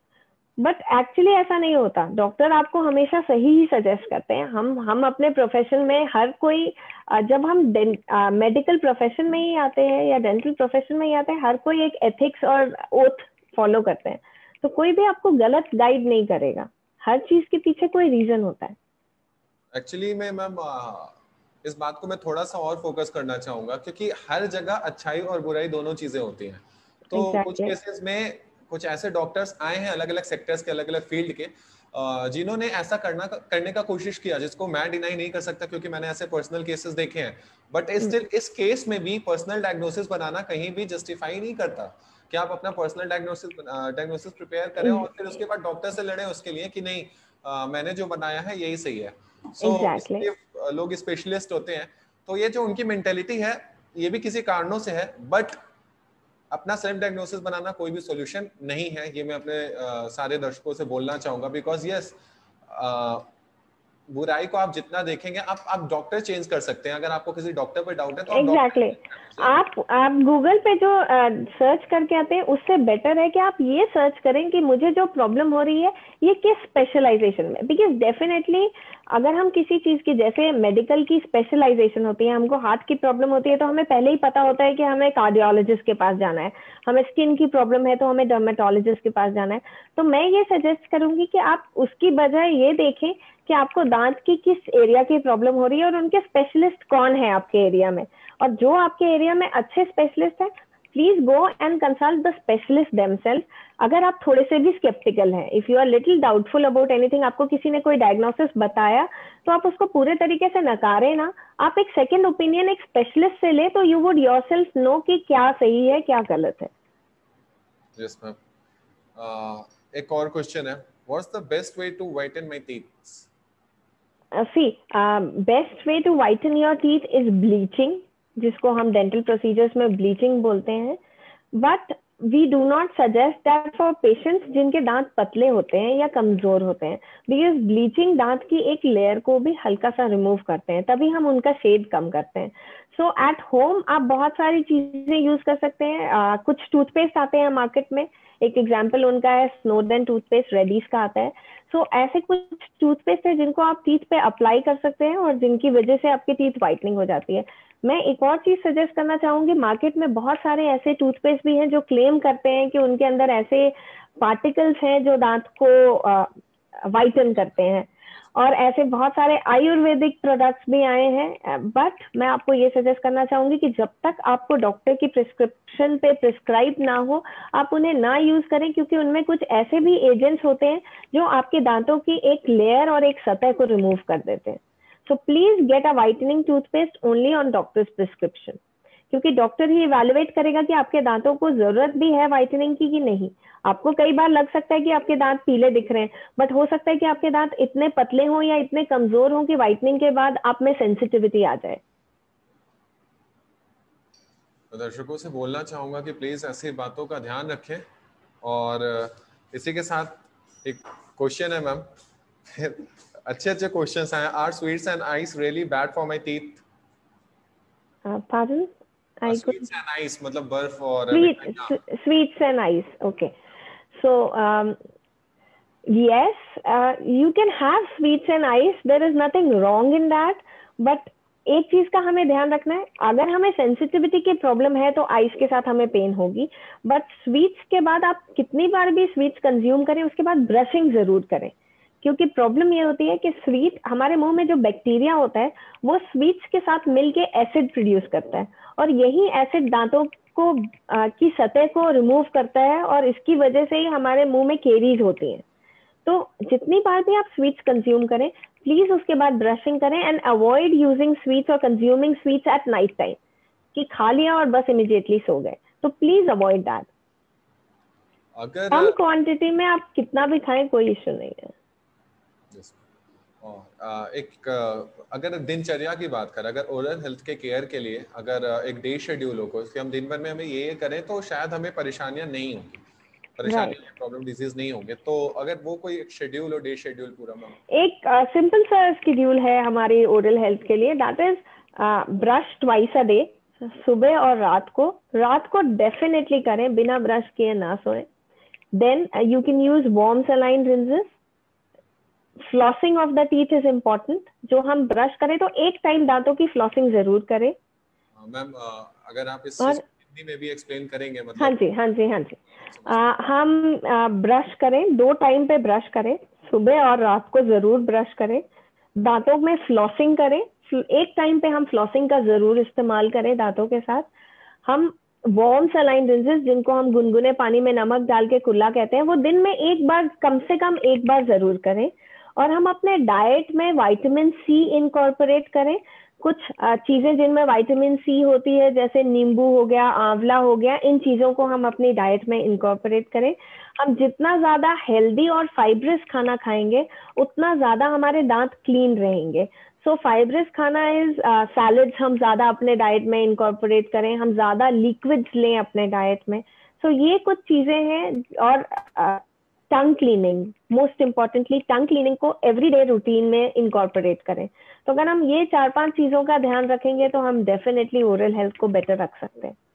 बट एक्चुअली ऐसा नहीं होता, डॉक्टर आपको हमेशा सही ही सजेस्ट करते हैं। हम अपने प्रोफेशन में हर कोई, जब हम मेडिकल प्रोफेशन में ही आते हैं या डेंटल प्रोफेशन में ही आते हैं, हर कोई एक एथिक्स और ओथ फॉलो करते हैं। तो कोई भी आपको गलत गाइड नहीं करेगा, हर चीज के पीछे कोई रीजन होता है। एक्चुअली में मैम इस बात को मैं थोड़ा सा और फोकस करना चाहूंगा, क्योंकि हर जगह अच्छाई और बुराई दोनों चीजें होती हैं। तो कुछ केसेस में कुछ ऐसे डॉक्टर्स आए हैं अलग अलग सेक्टर्स के, अलग अलग फील्ड के, जिन्होंने ऐसा करने का कोशिश किया, जिसको मैं डिनाई नहीं कर सकता क्योंकि मैंने ऐसे पर्सनल केसेस देखे हैं। बट स्टिल इस केस में भी पर्सनल डायग्नोसिस बनाना कहीं भी जस्टिफाई नहीं करता कि आप अपना पर्सनल डायग्नोसिस प्रिपेयर करें और फिर उसके बाद डॉक्टर से लड़ें उसके लिए कि नहीं मैंने जो बनाया है यही सही है। इसलिए लोग स्पेशलिस्ट होते हैं। तो ये जो उनकी मेंटेलिटी है ये भी किसी कारणों से है, बट अपना सेल्फ डायग्नोसिस बनाना कोई भी सॉल्यूशन नहीं है, ये मैं अपने सारे दर्शकों से बोलना चाहूंगा। बिकॉज यस, बुराई को आप जितना देखेंगे, आप डॉक्टर चेंज कर सकते हैं। अगर आपको किसी डॉक्टर पर डाउट है तो एग्जैक्टली आप गूगल पे जो सर्च करके आते हैं उससे बेटर है कि आप ये सर्च करें कि मुझे जो प्रॉब्लम हो रही है ये किस स्पेशलाइजेशन में। बिकॉज डेफिनेटली अगर हम किसी चीज की, जैसे मेडिकल की स्पेशलाइजेशन होती है, हमको हार्ट की प्रॉब्लम होती है तो हमें पहले ही पता होता है कि हमें कार्डियोलॉजिस्ट के पास जाना है, हमें स्किन की प्रॉब्लम है तो हमें डर्मेटोलॉजिस्ट के पास जाना है। तो मैं ये सजेस्ट करूंगी कि आप उसकी बजाय ये देखें कि आपको दांत की किस एरिया की प्रॉब्लम हो रही है और उनके स्पेशलिस्ट कौन है आपके एरिया में। और जो आपके एरिया में अच्छे स्पेशलिस्ट है, please go and consult the specialist themselves. अगर आप थोड़े से भी स्केप्टिकल हैं, if you are little doubtful about anything, आपको किसी ने कोई डायग्नोसिस बताया तो आप उसको पूरे तरीके से नकारें ना, आप एक सेकंड ओपिनियन एक स्पेशलिस्ट से ले तो यू वुड योरसेल्फ नो कि क्या सही है क्या गलत है। यस मैम, एक और क्वेश्चन है, what's the best way to whiten my teeth? Best way to whiten your teeth is bleaching, जिसको हम डेंटल प्रोसीजर्स में ब्लीचिंग बोलते हैं। But we do not suggest that for patients जिनके दांत पतले होते हैं या कमजोर होते हैं, बिकॉज ब्लीचिंग दांत की एक लेयर को भी हल्का सा रिमूव करते हैं, तभी हम उनका शेड कम करते हैं। सो एट होम आप बहुत सारी चीजें यूज कर सकते हैं। कुछ टूथपेस्ट आते हैं मार्केट में, एक एग्जाम्पल उनका है स्नोडेन टूथपेस्ट, रेडीज का आता है। सो ऐसे कुछ टूथपेस्ट है जिनको आप टीथ पे अप्लाई कर सकते हैं और जिनकी वजह से आपकी टीथ व्हाइटनिंग हो जाती है। मैं एक और चीज सजेस्ट करना चाहूंगी, मार्केट में बहुत सारे ऐसे टूथपेस्ट भी हैं जो क्लेम करते हैं कि उनके अंदर ऐसे पार्टिकल्स हैं जो दांत को व्हाइटन करते हैं, और ऐसे बहुत सारे आयुर्वेदिक प्रोडक्ट्स भी आए हैं। बट मैं आपको ये सजेस्ट करना चाहूंगी कि जब तक आपको डॉक्टर की प्रिस्क्रिप्शन पे प्रिस्क्राइब ना हो आप उन्हें ना यूज करें, क्योंकि उनमें कुछ ऐसे भी एजेंट्स होते हैं जो आपके दांतों की एक लेयर और एक सतह को रिमूव कर देते हैं। So please get a whitening toothpaste only on doctor's prescription, क्योंकि डॉक्टर ही इवैल्यूएट करेगा कि आपके दांतों को जरूरत भी है व्हाइटनिंग की कि नहीं। आपको कई बार लग सकता है कि आपके दांत पीले दिख रहे हैं, बट हो सकता है कि आपके दांत इतने पतले हों या इतने कमजोर हों कि व्हाइटनिंग के बाद आप में सेंसिटिविटी आ जाए। तो दर्शकों से बोलना चाहूंगा कि प्लीज ऐसी बातों का ध्यान रखें। और इसी के साथ एक क्वेश्चन है मैम, अच्छे अच्छे क्वेश्चंस आए। Are sweets and ice really bad for my teeth? Pardon? Sweets and ice मतलब बर्फ और sweets and ice. Okay. So yes, you can have sweets and ice. There is nothing wrong in that. But एक चीज का हमें ध्यान रखना है, अगर हमें सेंसिटिविटी की प्रॉब्लम है तो आइस के साथ हमें पेन होगी। बट स्वीट्स के बाद आप कितनी बार भी स्वीट्स कंज्यूम करें उसके बाद ब्रशिंग जरूर करें, क्योंकि प्रॉब्लम ये होती है कि स्वीट, हमारे मुंह में जो बैक्टीरिया होता है वो स्वीट्स के साथ मिलके एसिड प्रोड्यूस करता है, और यही एसिड दांतों को की सतह को रिमूव करता है, और इसकी वजह से ही हमारे मुंह में केरीज होती हैं। तो जितनी बार भी आप स्वीट्स कंज्यूम करें प्लीज उसके बाद ब्रशिंग करें, एंड अवॉइड यूजिंग स्वीट्स और consuming sweets at night time, कि खा लिया और बस इमीडिएटली सो गए। तो प्लीज अवॉइड दैट। अगर कम क्वांटिटी में आप कितना भी खाएं कोई इश्यू नहीं है। एक अगर दिनचर्या की बात करें, अगर ओरल हेल्थ के केयर के लिए अगर एक डे शेड्यूल हो कि हम दिन भर में हमें ये करें तो शायद हमें परेशानियां नहीं होंगी, परेशानियां प्रॉब्लम डिजीज नहीं होंगे। तो अगर वो कोई एक शेड्यूल हो, डे शेड्यूल पूरा मैम? एक सिंपल सा शेड्यूल है हमारी ओरल हेल्थ के लिए, that is brush twice a day, सुबह और रात को डेफिनेटली करें, बिना ब्रश किए ना सोएं। Then you can use warm saline rinses. Flossing of the teeth is important, जो हम ब्रश करें तो एक टाइम दांतों की फ्लॉसिंग जरूर करें। मैम अगर आप इस चीज हिंदी में भी एक्सप्लेन करेंगे मतलब? हाँ जी। हम ब्रश करें, 2 टाइम पे ब्रश करें, सुबह और रात को जरूर ब्रश करें। दांतों में फ्लॉसिंग करें, एक टाइम पे हम फ्लॉसिंग का जरूर इस्तेमाल करें दांतों के साथ। हम वार्म सलाइन रिंसेस, जिनको हम गुनगुने पानी में नमक डाल के कुल्ला कहते हैं, वो दिन में एक बार, कम से कम एक बार जरूर करें। और हम अपने डाइट में विटामिन सी इनकॉर्पोरेट करें। कुछ चीजें जिनमें विटामिन सी होती है, जैसे नींबू हो गया, आंवला हो गया, इन चीजों को हम अपनी डाइट में इनकॉर्पोरेट करें। हम जितना ज्यादा हेल्दी और फाइब्रस खाना खाएंगे, उतना ज्यादा हमारे दांत क्लीन रहेंगे। सो फाइब्रस खाना इज सैलड्स हम ज्यादा अपने डाइट में इनकॉर्पोरेट करें, हम ज्यादा लिक्विड्स लें अपने डाइट में। सो ये कुछ चीजें हैं। और tongue cleaning, most importantly tongue cleaning को एवरीडे रूटीन में इनकॉर्पोरेट करें। तो अगर हम ये 4-5 चीजों का ध्यान रखेंगे तो हम डेफिनेटली ओरल हेल्थ को बेटर रख सकते हैं।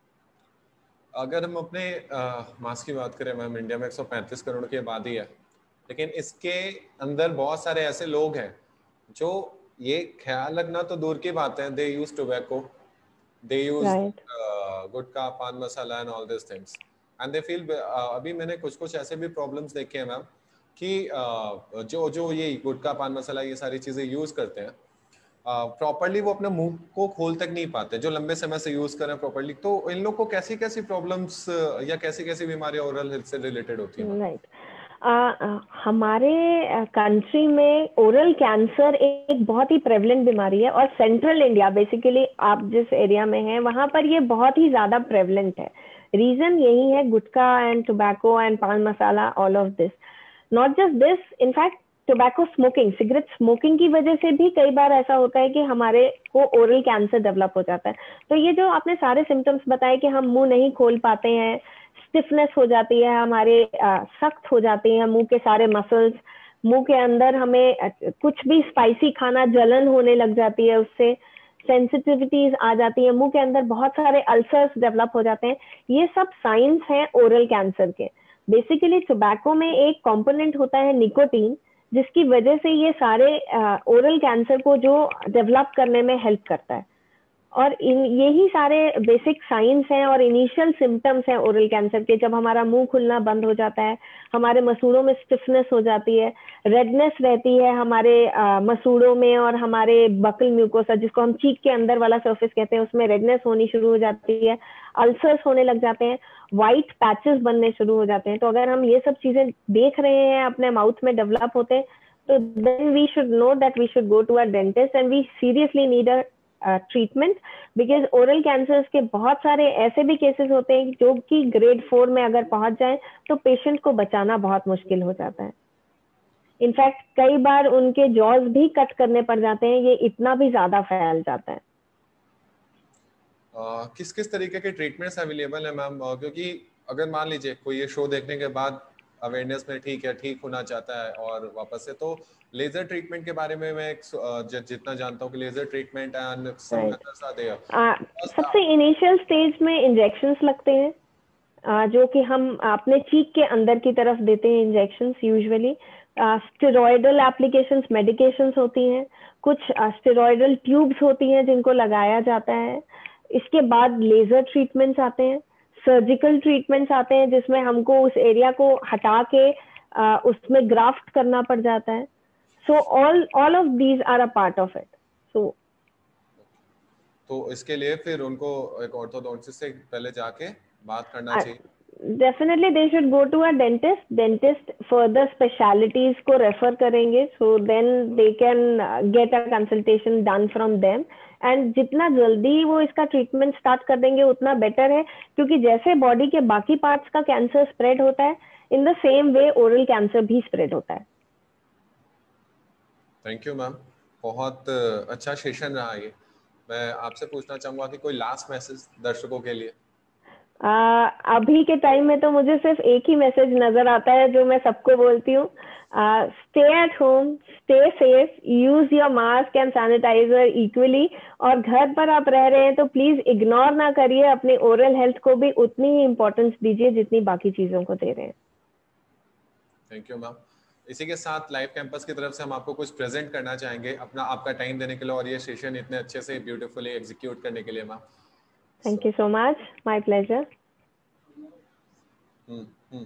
अगर हम अपने मास की बात करें मैम, इंडिया में 135 करोड़ की आबादी है, लेकिन इसके अंदर बहुत सारे ऐसे लोग हैं जो ये ख्याल रखना तो दूर की बात है, they use tobacco, they use right. Gutkha, paan masala and all this things, and they feel, अभी मैंने कुछ कुछ ऐसे भी प्रॉब्लम्स देखे हैं मैम कि जो जो ये गुटखा, पान मसाला, ये सारी चीजें यूज करते हैं, प्रॉपरली वो अपने मुंह को खोल तक नहीं पाते, जो लंबे समय से यूज कर रहे हैं प्रॉपरली। तो इन लोग को कैसी कैसी प्रॉब्लम्स या कैसी कैसी बीमारियां ओरल हेल्थ से रिलेटेड होती हैं? राइट। हमारे कंट्री में ओरल कैंसर एक बहुत ही प्रेवलेंट बीमारी है, और सेंट्रल इंडिया, बेसिकली आप जिस एरिया में हैं वहां पर ये बहुत ही ज्यादा प्रेवलेंट है। रीजन यही है, गुटखा and tobacco and paan masala, all of this. Not just this, in fact tobacco smoking, cigarette smoking की वजह से भी कई बार ऐसा होता है कि हमारे को ओरल कैंसर डेवलप हो जाता है। तो ये जो आपने सारे सिम्टम्स बताए कि हम मुंह नहीं खोल पाते हैं, स्टिफनेस हो जाती है हमारे, सख्त हो जाती है मुंह के सारे मसल्स, मुंह के अंदर हमें कुछ भी स्पाइसी खाना जलन होने लग जाती है, उससे सेंसिटिविटीज आ जाती है, मुंह के अंदर बहुत सारे अल्सर्स डेवलप हो जाते हैं। ये सब साइंस हैं ओरल कैंसर के। बेसिकली टोबैको में एक कंपोनेंट होता है निकोटीन, जिसकी वजह से ये सारे ओरल कैंसर को जो डेवलप करने में हेल्प करता है। और यही सारे बेसिक साइंस हैं और इनिशियल सिम्टम्स हैं ओरल कैंसर के। जब हमारा मुंह खुलना बंद हो जाता है, हमारे मसूड़ों में स्टिफनेस हो जाती है, रेडनेस रहती है हमारे मसूड़ों में, और हमारे बकल म्यूकोसा, जिसको हम चीक के अंदर वाला सरफेस कहते हैं, उसमें रेडनेस होनी शुरू हो जाती है, अल्सर्स होने लग जाते हैं, व्हाइट पैचेस बनने शुरू हो जाते हैं। तो अगर हम ये सब चीजें देख रहे हैं अपने माउथ में डेवलप होते हैं, तो then we should know that we should go to a dentist and we seriously need a treatment. Because oral cancers के बहुत सारे ऐसे भी केसेस होते हैं जो कि ग्रेड 4 में अगर पहुंच जाए तो पेशेंट को बचाना बहुत मुश्किल हो जाता है। इनफैक्ट कई बार उनके जॉज भी कट करने पड़ जाते हैं, ये इतना भी ज्यादा फैल जाता है। किस किस तरीके के ट्रीटमेंट्स अवेलेबल है मैम? क्योंकि अगर मान लीजिए कोई ये शो देखने के बाद अवेयरनेस में ठीक है, ठीक होना चाहता है और वापस से, तो लेजर ट्रीटमेंट के बारे में मैं जितना जानता हूँ कि laser treatment and some right. Methods are there. सबसे इनिशियल स्टेज में इंजेक्शंस लगते हैं, जो कि हम अपने चीक के अंदर की तरफ देते हैं injections usually. Steroidal applications, medications होती हैं, कुछ स्टेरॉयडल ट्यूब्स होती हैं जिनको लगाया जाता है। इसके बाद लेजर ट्रीटमेंट्स आते हैं, सर्जिकल ट्रीटमेंट्स आते हैं, जिसमें हमको उस एरिया को हटा के उसमें ग्राफ्ट करना पड़ जाता है। So all of these are a part of it. So तो इसके लिए फिर उनको एक ऑर्थोडोंटिस्ट से पहले जाके बात करना चाहिए। Definitely they should go to a dentist. Dentist further specialities को रेफर करेंगे, so then they can get a consultation done from them. And जितना जल्दी वो इसका ट्रीटमेंट स्टार्ट कर देंगे उतना बेटर है, क्योंकि जैसे बॉडी के बाकी पार्ट्स का कैंसर स्प्रेड होता है, in the same way oral cancer भी स्प्रेड होता है। थैंक यू मैम, बहुत अच्छा सेशन रहा ये। मैं आपसे पूछना चाहूंगा कि कोई लास्ट मैसेज दर्शकों के लिए? अभी के टाइम में तो मुझे सिर्फ एक ही मैसेज नजर आता है जो मैं सबको बोलती हूँ, stay at home, stay safe, use your mask and sanitiser equally. और घर पर आप रह रहे हैं तो प्लीज इग्नोर ना करिए, अपने ओरल हेल्थ को भी उतनी ही इम्पोर्टेंस दीजिए जितनी बाकी चीजों को दे रहे हैं। Thank you ma'am. इसी के साथ लाइव कैंपस की तरफ से हम आपको कुछ प्रेजेंट करना चाहेंगे, अपना आपका टाइम देने के लिए और ये सेशन इतने अच्छे से ब्यूटीफुली एग्जीक्यूट करने के लिए ma'am. Thank you so much, my pleasure. Hmm hmm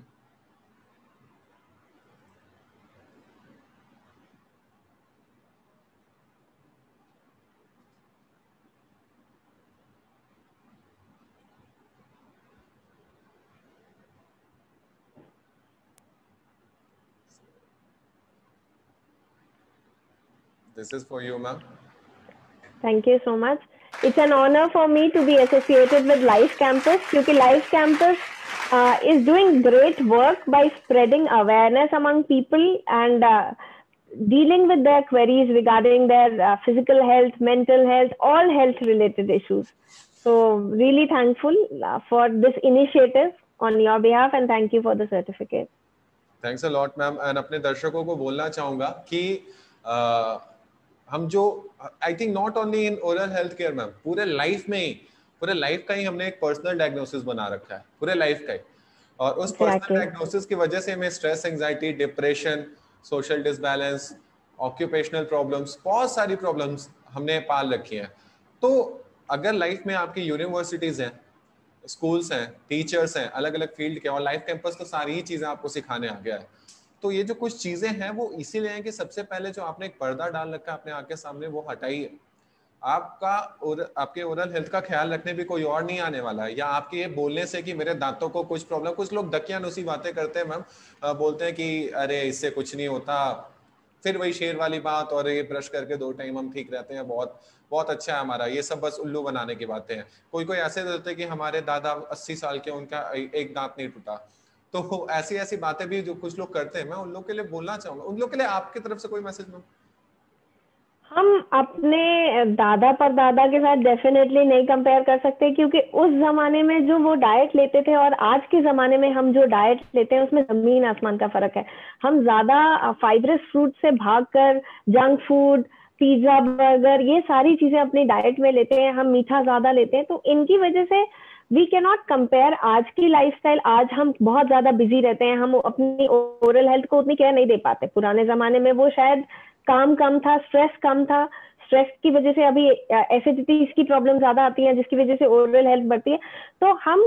This is for you, ma'am. Thank you so much. It's an honor for me to be associated with Life Campus क्योंकि Life Campus is doing great work by spreading awareness among people and dealing with their queries regarding their physical health, mental health, all health related issues. So really thankful for this initiative on your behalf and thank you for the certificate. Thanks a lot, ma'am. And अपने दर्शकों को बोलना चाहूंगा कि हम जो I think not only in oral health care ma'am, पूरे life का ही हमने एक पर्सनल डायग्नोसिस बना रखा है, पूरे लाइफ का ही। और उस पर्सनल डायग्नोसिस की वजह से हमें stress, anxiety, depression, social disbalance, occupational problems, बहुत सारी प्रॉब्लम्स हमने पाल रखी हैं। तो अगर लाइफ में आपकी यूनिवर्सिटीज हैं, स्कूल्स हैं, टीचर्स हैं अलग अलग फील्ड के, और लाइफ कैंपस तो सारी ही चीजें आपको सिखाने आ गया है। तो ये जो कुछ चीजें हैं वो इसीलिए हैं कि सबसे पहले जो आपने एक पर्दा डाल रखा है अपने आंख के सामने वो हटाइए। आपका और आपके ओरल हेल्थ का ख्याल रखने भी कोई और नहीं आने वाला है, या आपके ये बोलने से कि मेरे दांतों को कुछ प्रॉब्लम, कुछ लोग दकियानुसी बातें करते हैं मैम, बोलते हैं कि अरे इससे कुछ नहीं होता, फिर वही शेर वाली बात, और ये ब्रश करके 2 टाइम हम ठीक रहते हैं, बहुत बहुत अच्छा है हमारा, ये सब बस उल्लू बनाने की बातें हैं। कोई कोई ऐसे होते हैं कि हमारे दादा 80 साल के, उनका एक दांत नहीं टूटा। तो ऐसी ऐसी बातें भी जो कुछ लोग करते हैं, मैं उन लोग के लिए बोलना चाहूंगा, उन लोग के लिए आपकी तरफ से कोई मैसेज मैम? हम अपने दादा परदादा के साथ डेफिनेटली नहीं कंपेयर कर सकते क्योंकि उस जमाने में जो वो डाइट लेते थे और आज के जमाने में हम जो डाइट लेते हैं उसमें जमीन आसमान का फर्क है। हम ज्यादा फाइब्रस फ्रूट से भागकर जंक फूड, पिज्जा, बर्गर, ये सारी चीजें अपनी डाइट में लेते हैं, हम मीठा ज्यादा लेते हैं। तो इनकी वजह से वी कैन नॉट कंपेयर आज की लाइफस्टाइल। आज हम बहुत ज्यादा बिजी रहते हैं, हम अपनी ओरल हेल्थ को उतनी केयर नहीं दे पाते। पुराने जमाने में वो शायद काम कम था, स्ट्रेस कम था, स्ट्रेस की वजह से अभी एसिडिटी की प्रॉब्लम ज्यादा आती है जिसकी वजह से ओरल हेल्थ बढ़ती है। तो हम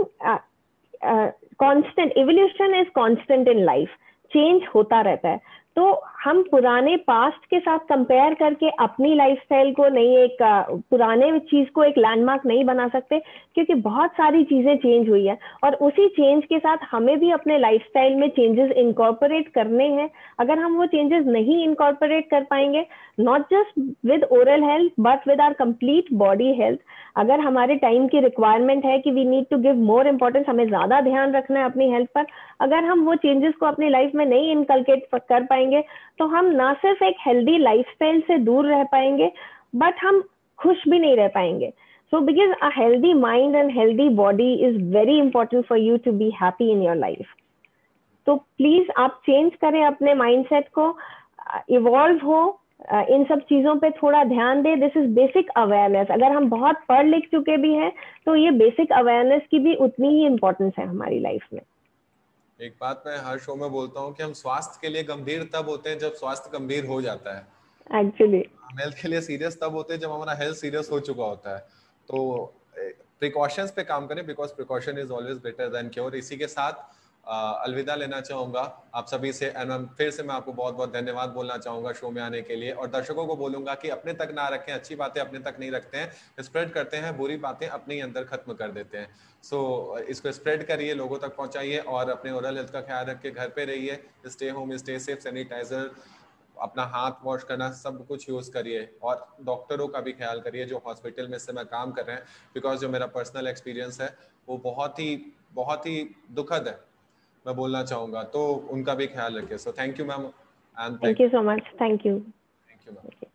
constant, evolution is constant in life, change होता रहता है। तो हम पुराने पास्ट के साथ कंपेयर करके अपनी लाइफस्टाइल को नहीं, एक पुराने चीज को एक लैंडमार्क नहीं बना सकते क्योंकि बहुत सारी चीजें चेंज हुई है और उसी चेंज के साथ हमें भी अपने लाइफस्टाइल में चेंजेस इनकॉर्पोरेट करने हैं। अगर हम वो चेंजेस नहीं इनकॉर्पोरेट कर पाएंगे, not just with oral health but with our complete body health, अगर हमारे टाइम की रिक्वायरमेंट है कि we need to give more importance, हमें ज्यादा ध्यान रखना है अपनी हेल्थ पर, अगर हम वो चेंजेस को अपनी लाइफ में नहीं इनकलकेट कर पाएंगे तो हम ना सिर्फ एक हेल्दी लाइफस्टाइल से दूर रह पाएंगे बट हम खुश भी नहीं रह पाएंगे। So because a healthy mind and healthy body is very important for you to be happy in your life. तो प्लीज आप चेंज करें अपने माइंडसेट को, इवॉल्व हो, इन सब चीजों पे थोड़ा ध्यान दें। This is basic awareness. अगर हम बहुत पढ़ लिख चुके भी हैं तो ये बेसिक अवेयरनेस की भी उतनी ही इम्पोर्टेंस है हमारी लाइफ में। एक बात मैं हर शो में बोलता हूँ कि हम स्वास्थ्य के लिए गंभीर तब होते हैं जब स्वास्थ्य गंभीर हो जाता है। एक्चुअली हम हेल्थ के लिए सीरियस तब होते हैं जब हमारा हेल्थ सीरियस हो चुका होता है। तो प्रिकॉशंस पे काम करें, because precaution is always better than cure. इसी के साथ अलविदा लेना चाहूंगा आप सभी से, एंड फिर से मैं आपको बहुत बहुत धन्यवाद बोलना चाहूंगा शो में आने के लिए। और दर्शकों को बोलूंगा कि अपने तक ना रखें, अच्छी बातें अपने तक नहीं रखते हैं, स्प्रेड करते हैं, बुरी बातें अपने ही अंदर खत्म कर देते हैं। सो इसको स्प्रेड करिए, लोगों तक पहुंचाइए और अपने ओरल हेल्थ का ख्याल रख के घर पे रहिए। Stay home, stay safe, sanitiser, अपना हाथ वॉश करना, सब कुछ यूज करिए और डॉक्टरों का भी ख्याल करिए जो हॉस्पिटल में से मैं काम कर रहे हैं, बिकॉज जो मेरा पर्सनल एक्सपीरियंस है वो बहुत ही दुखद है, मैं बोलना चाहूंगा। तो उनका भी ख्याल रखिए। So thank you ma'am, and thank you so much. Thank you ma'am.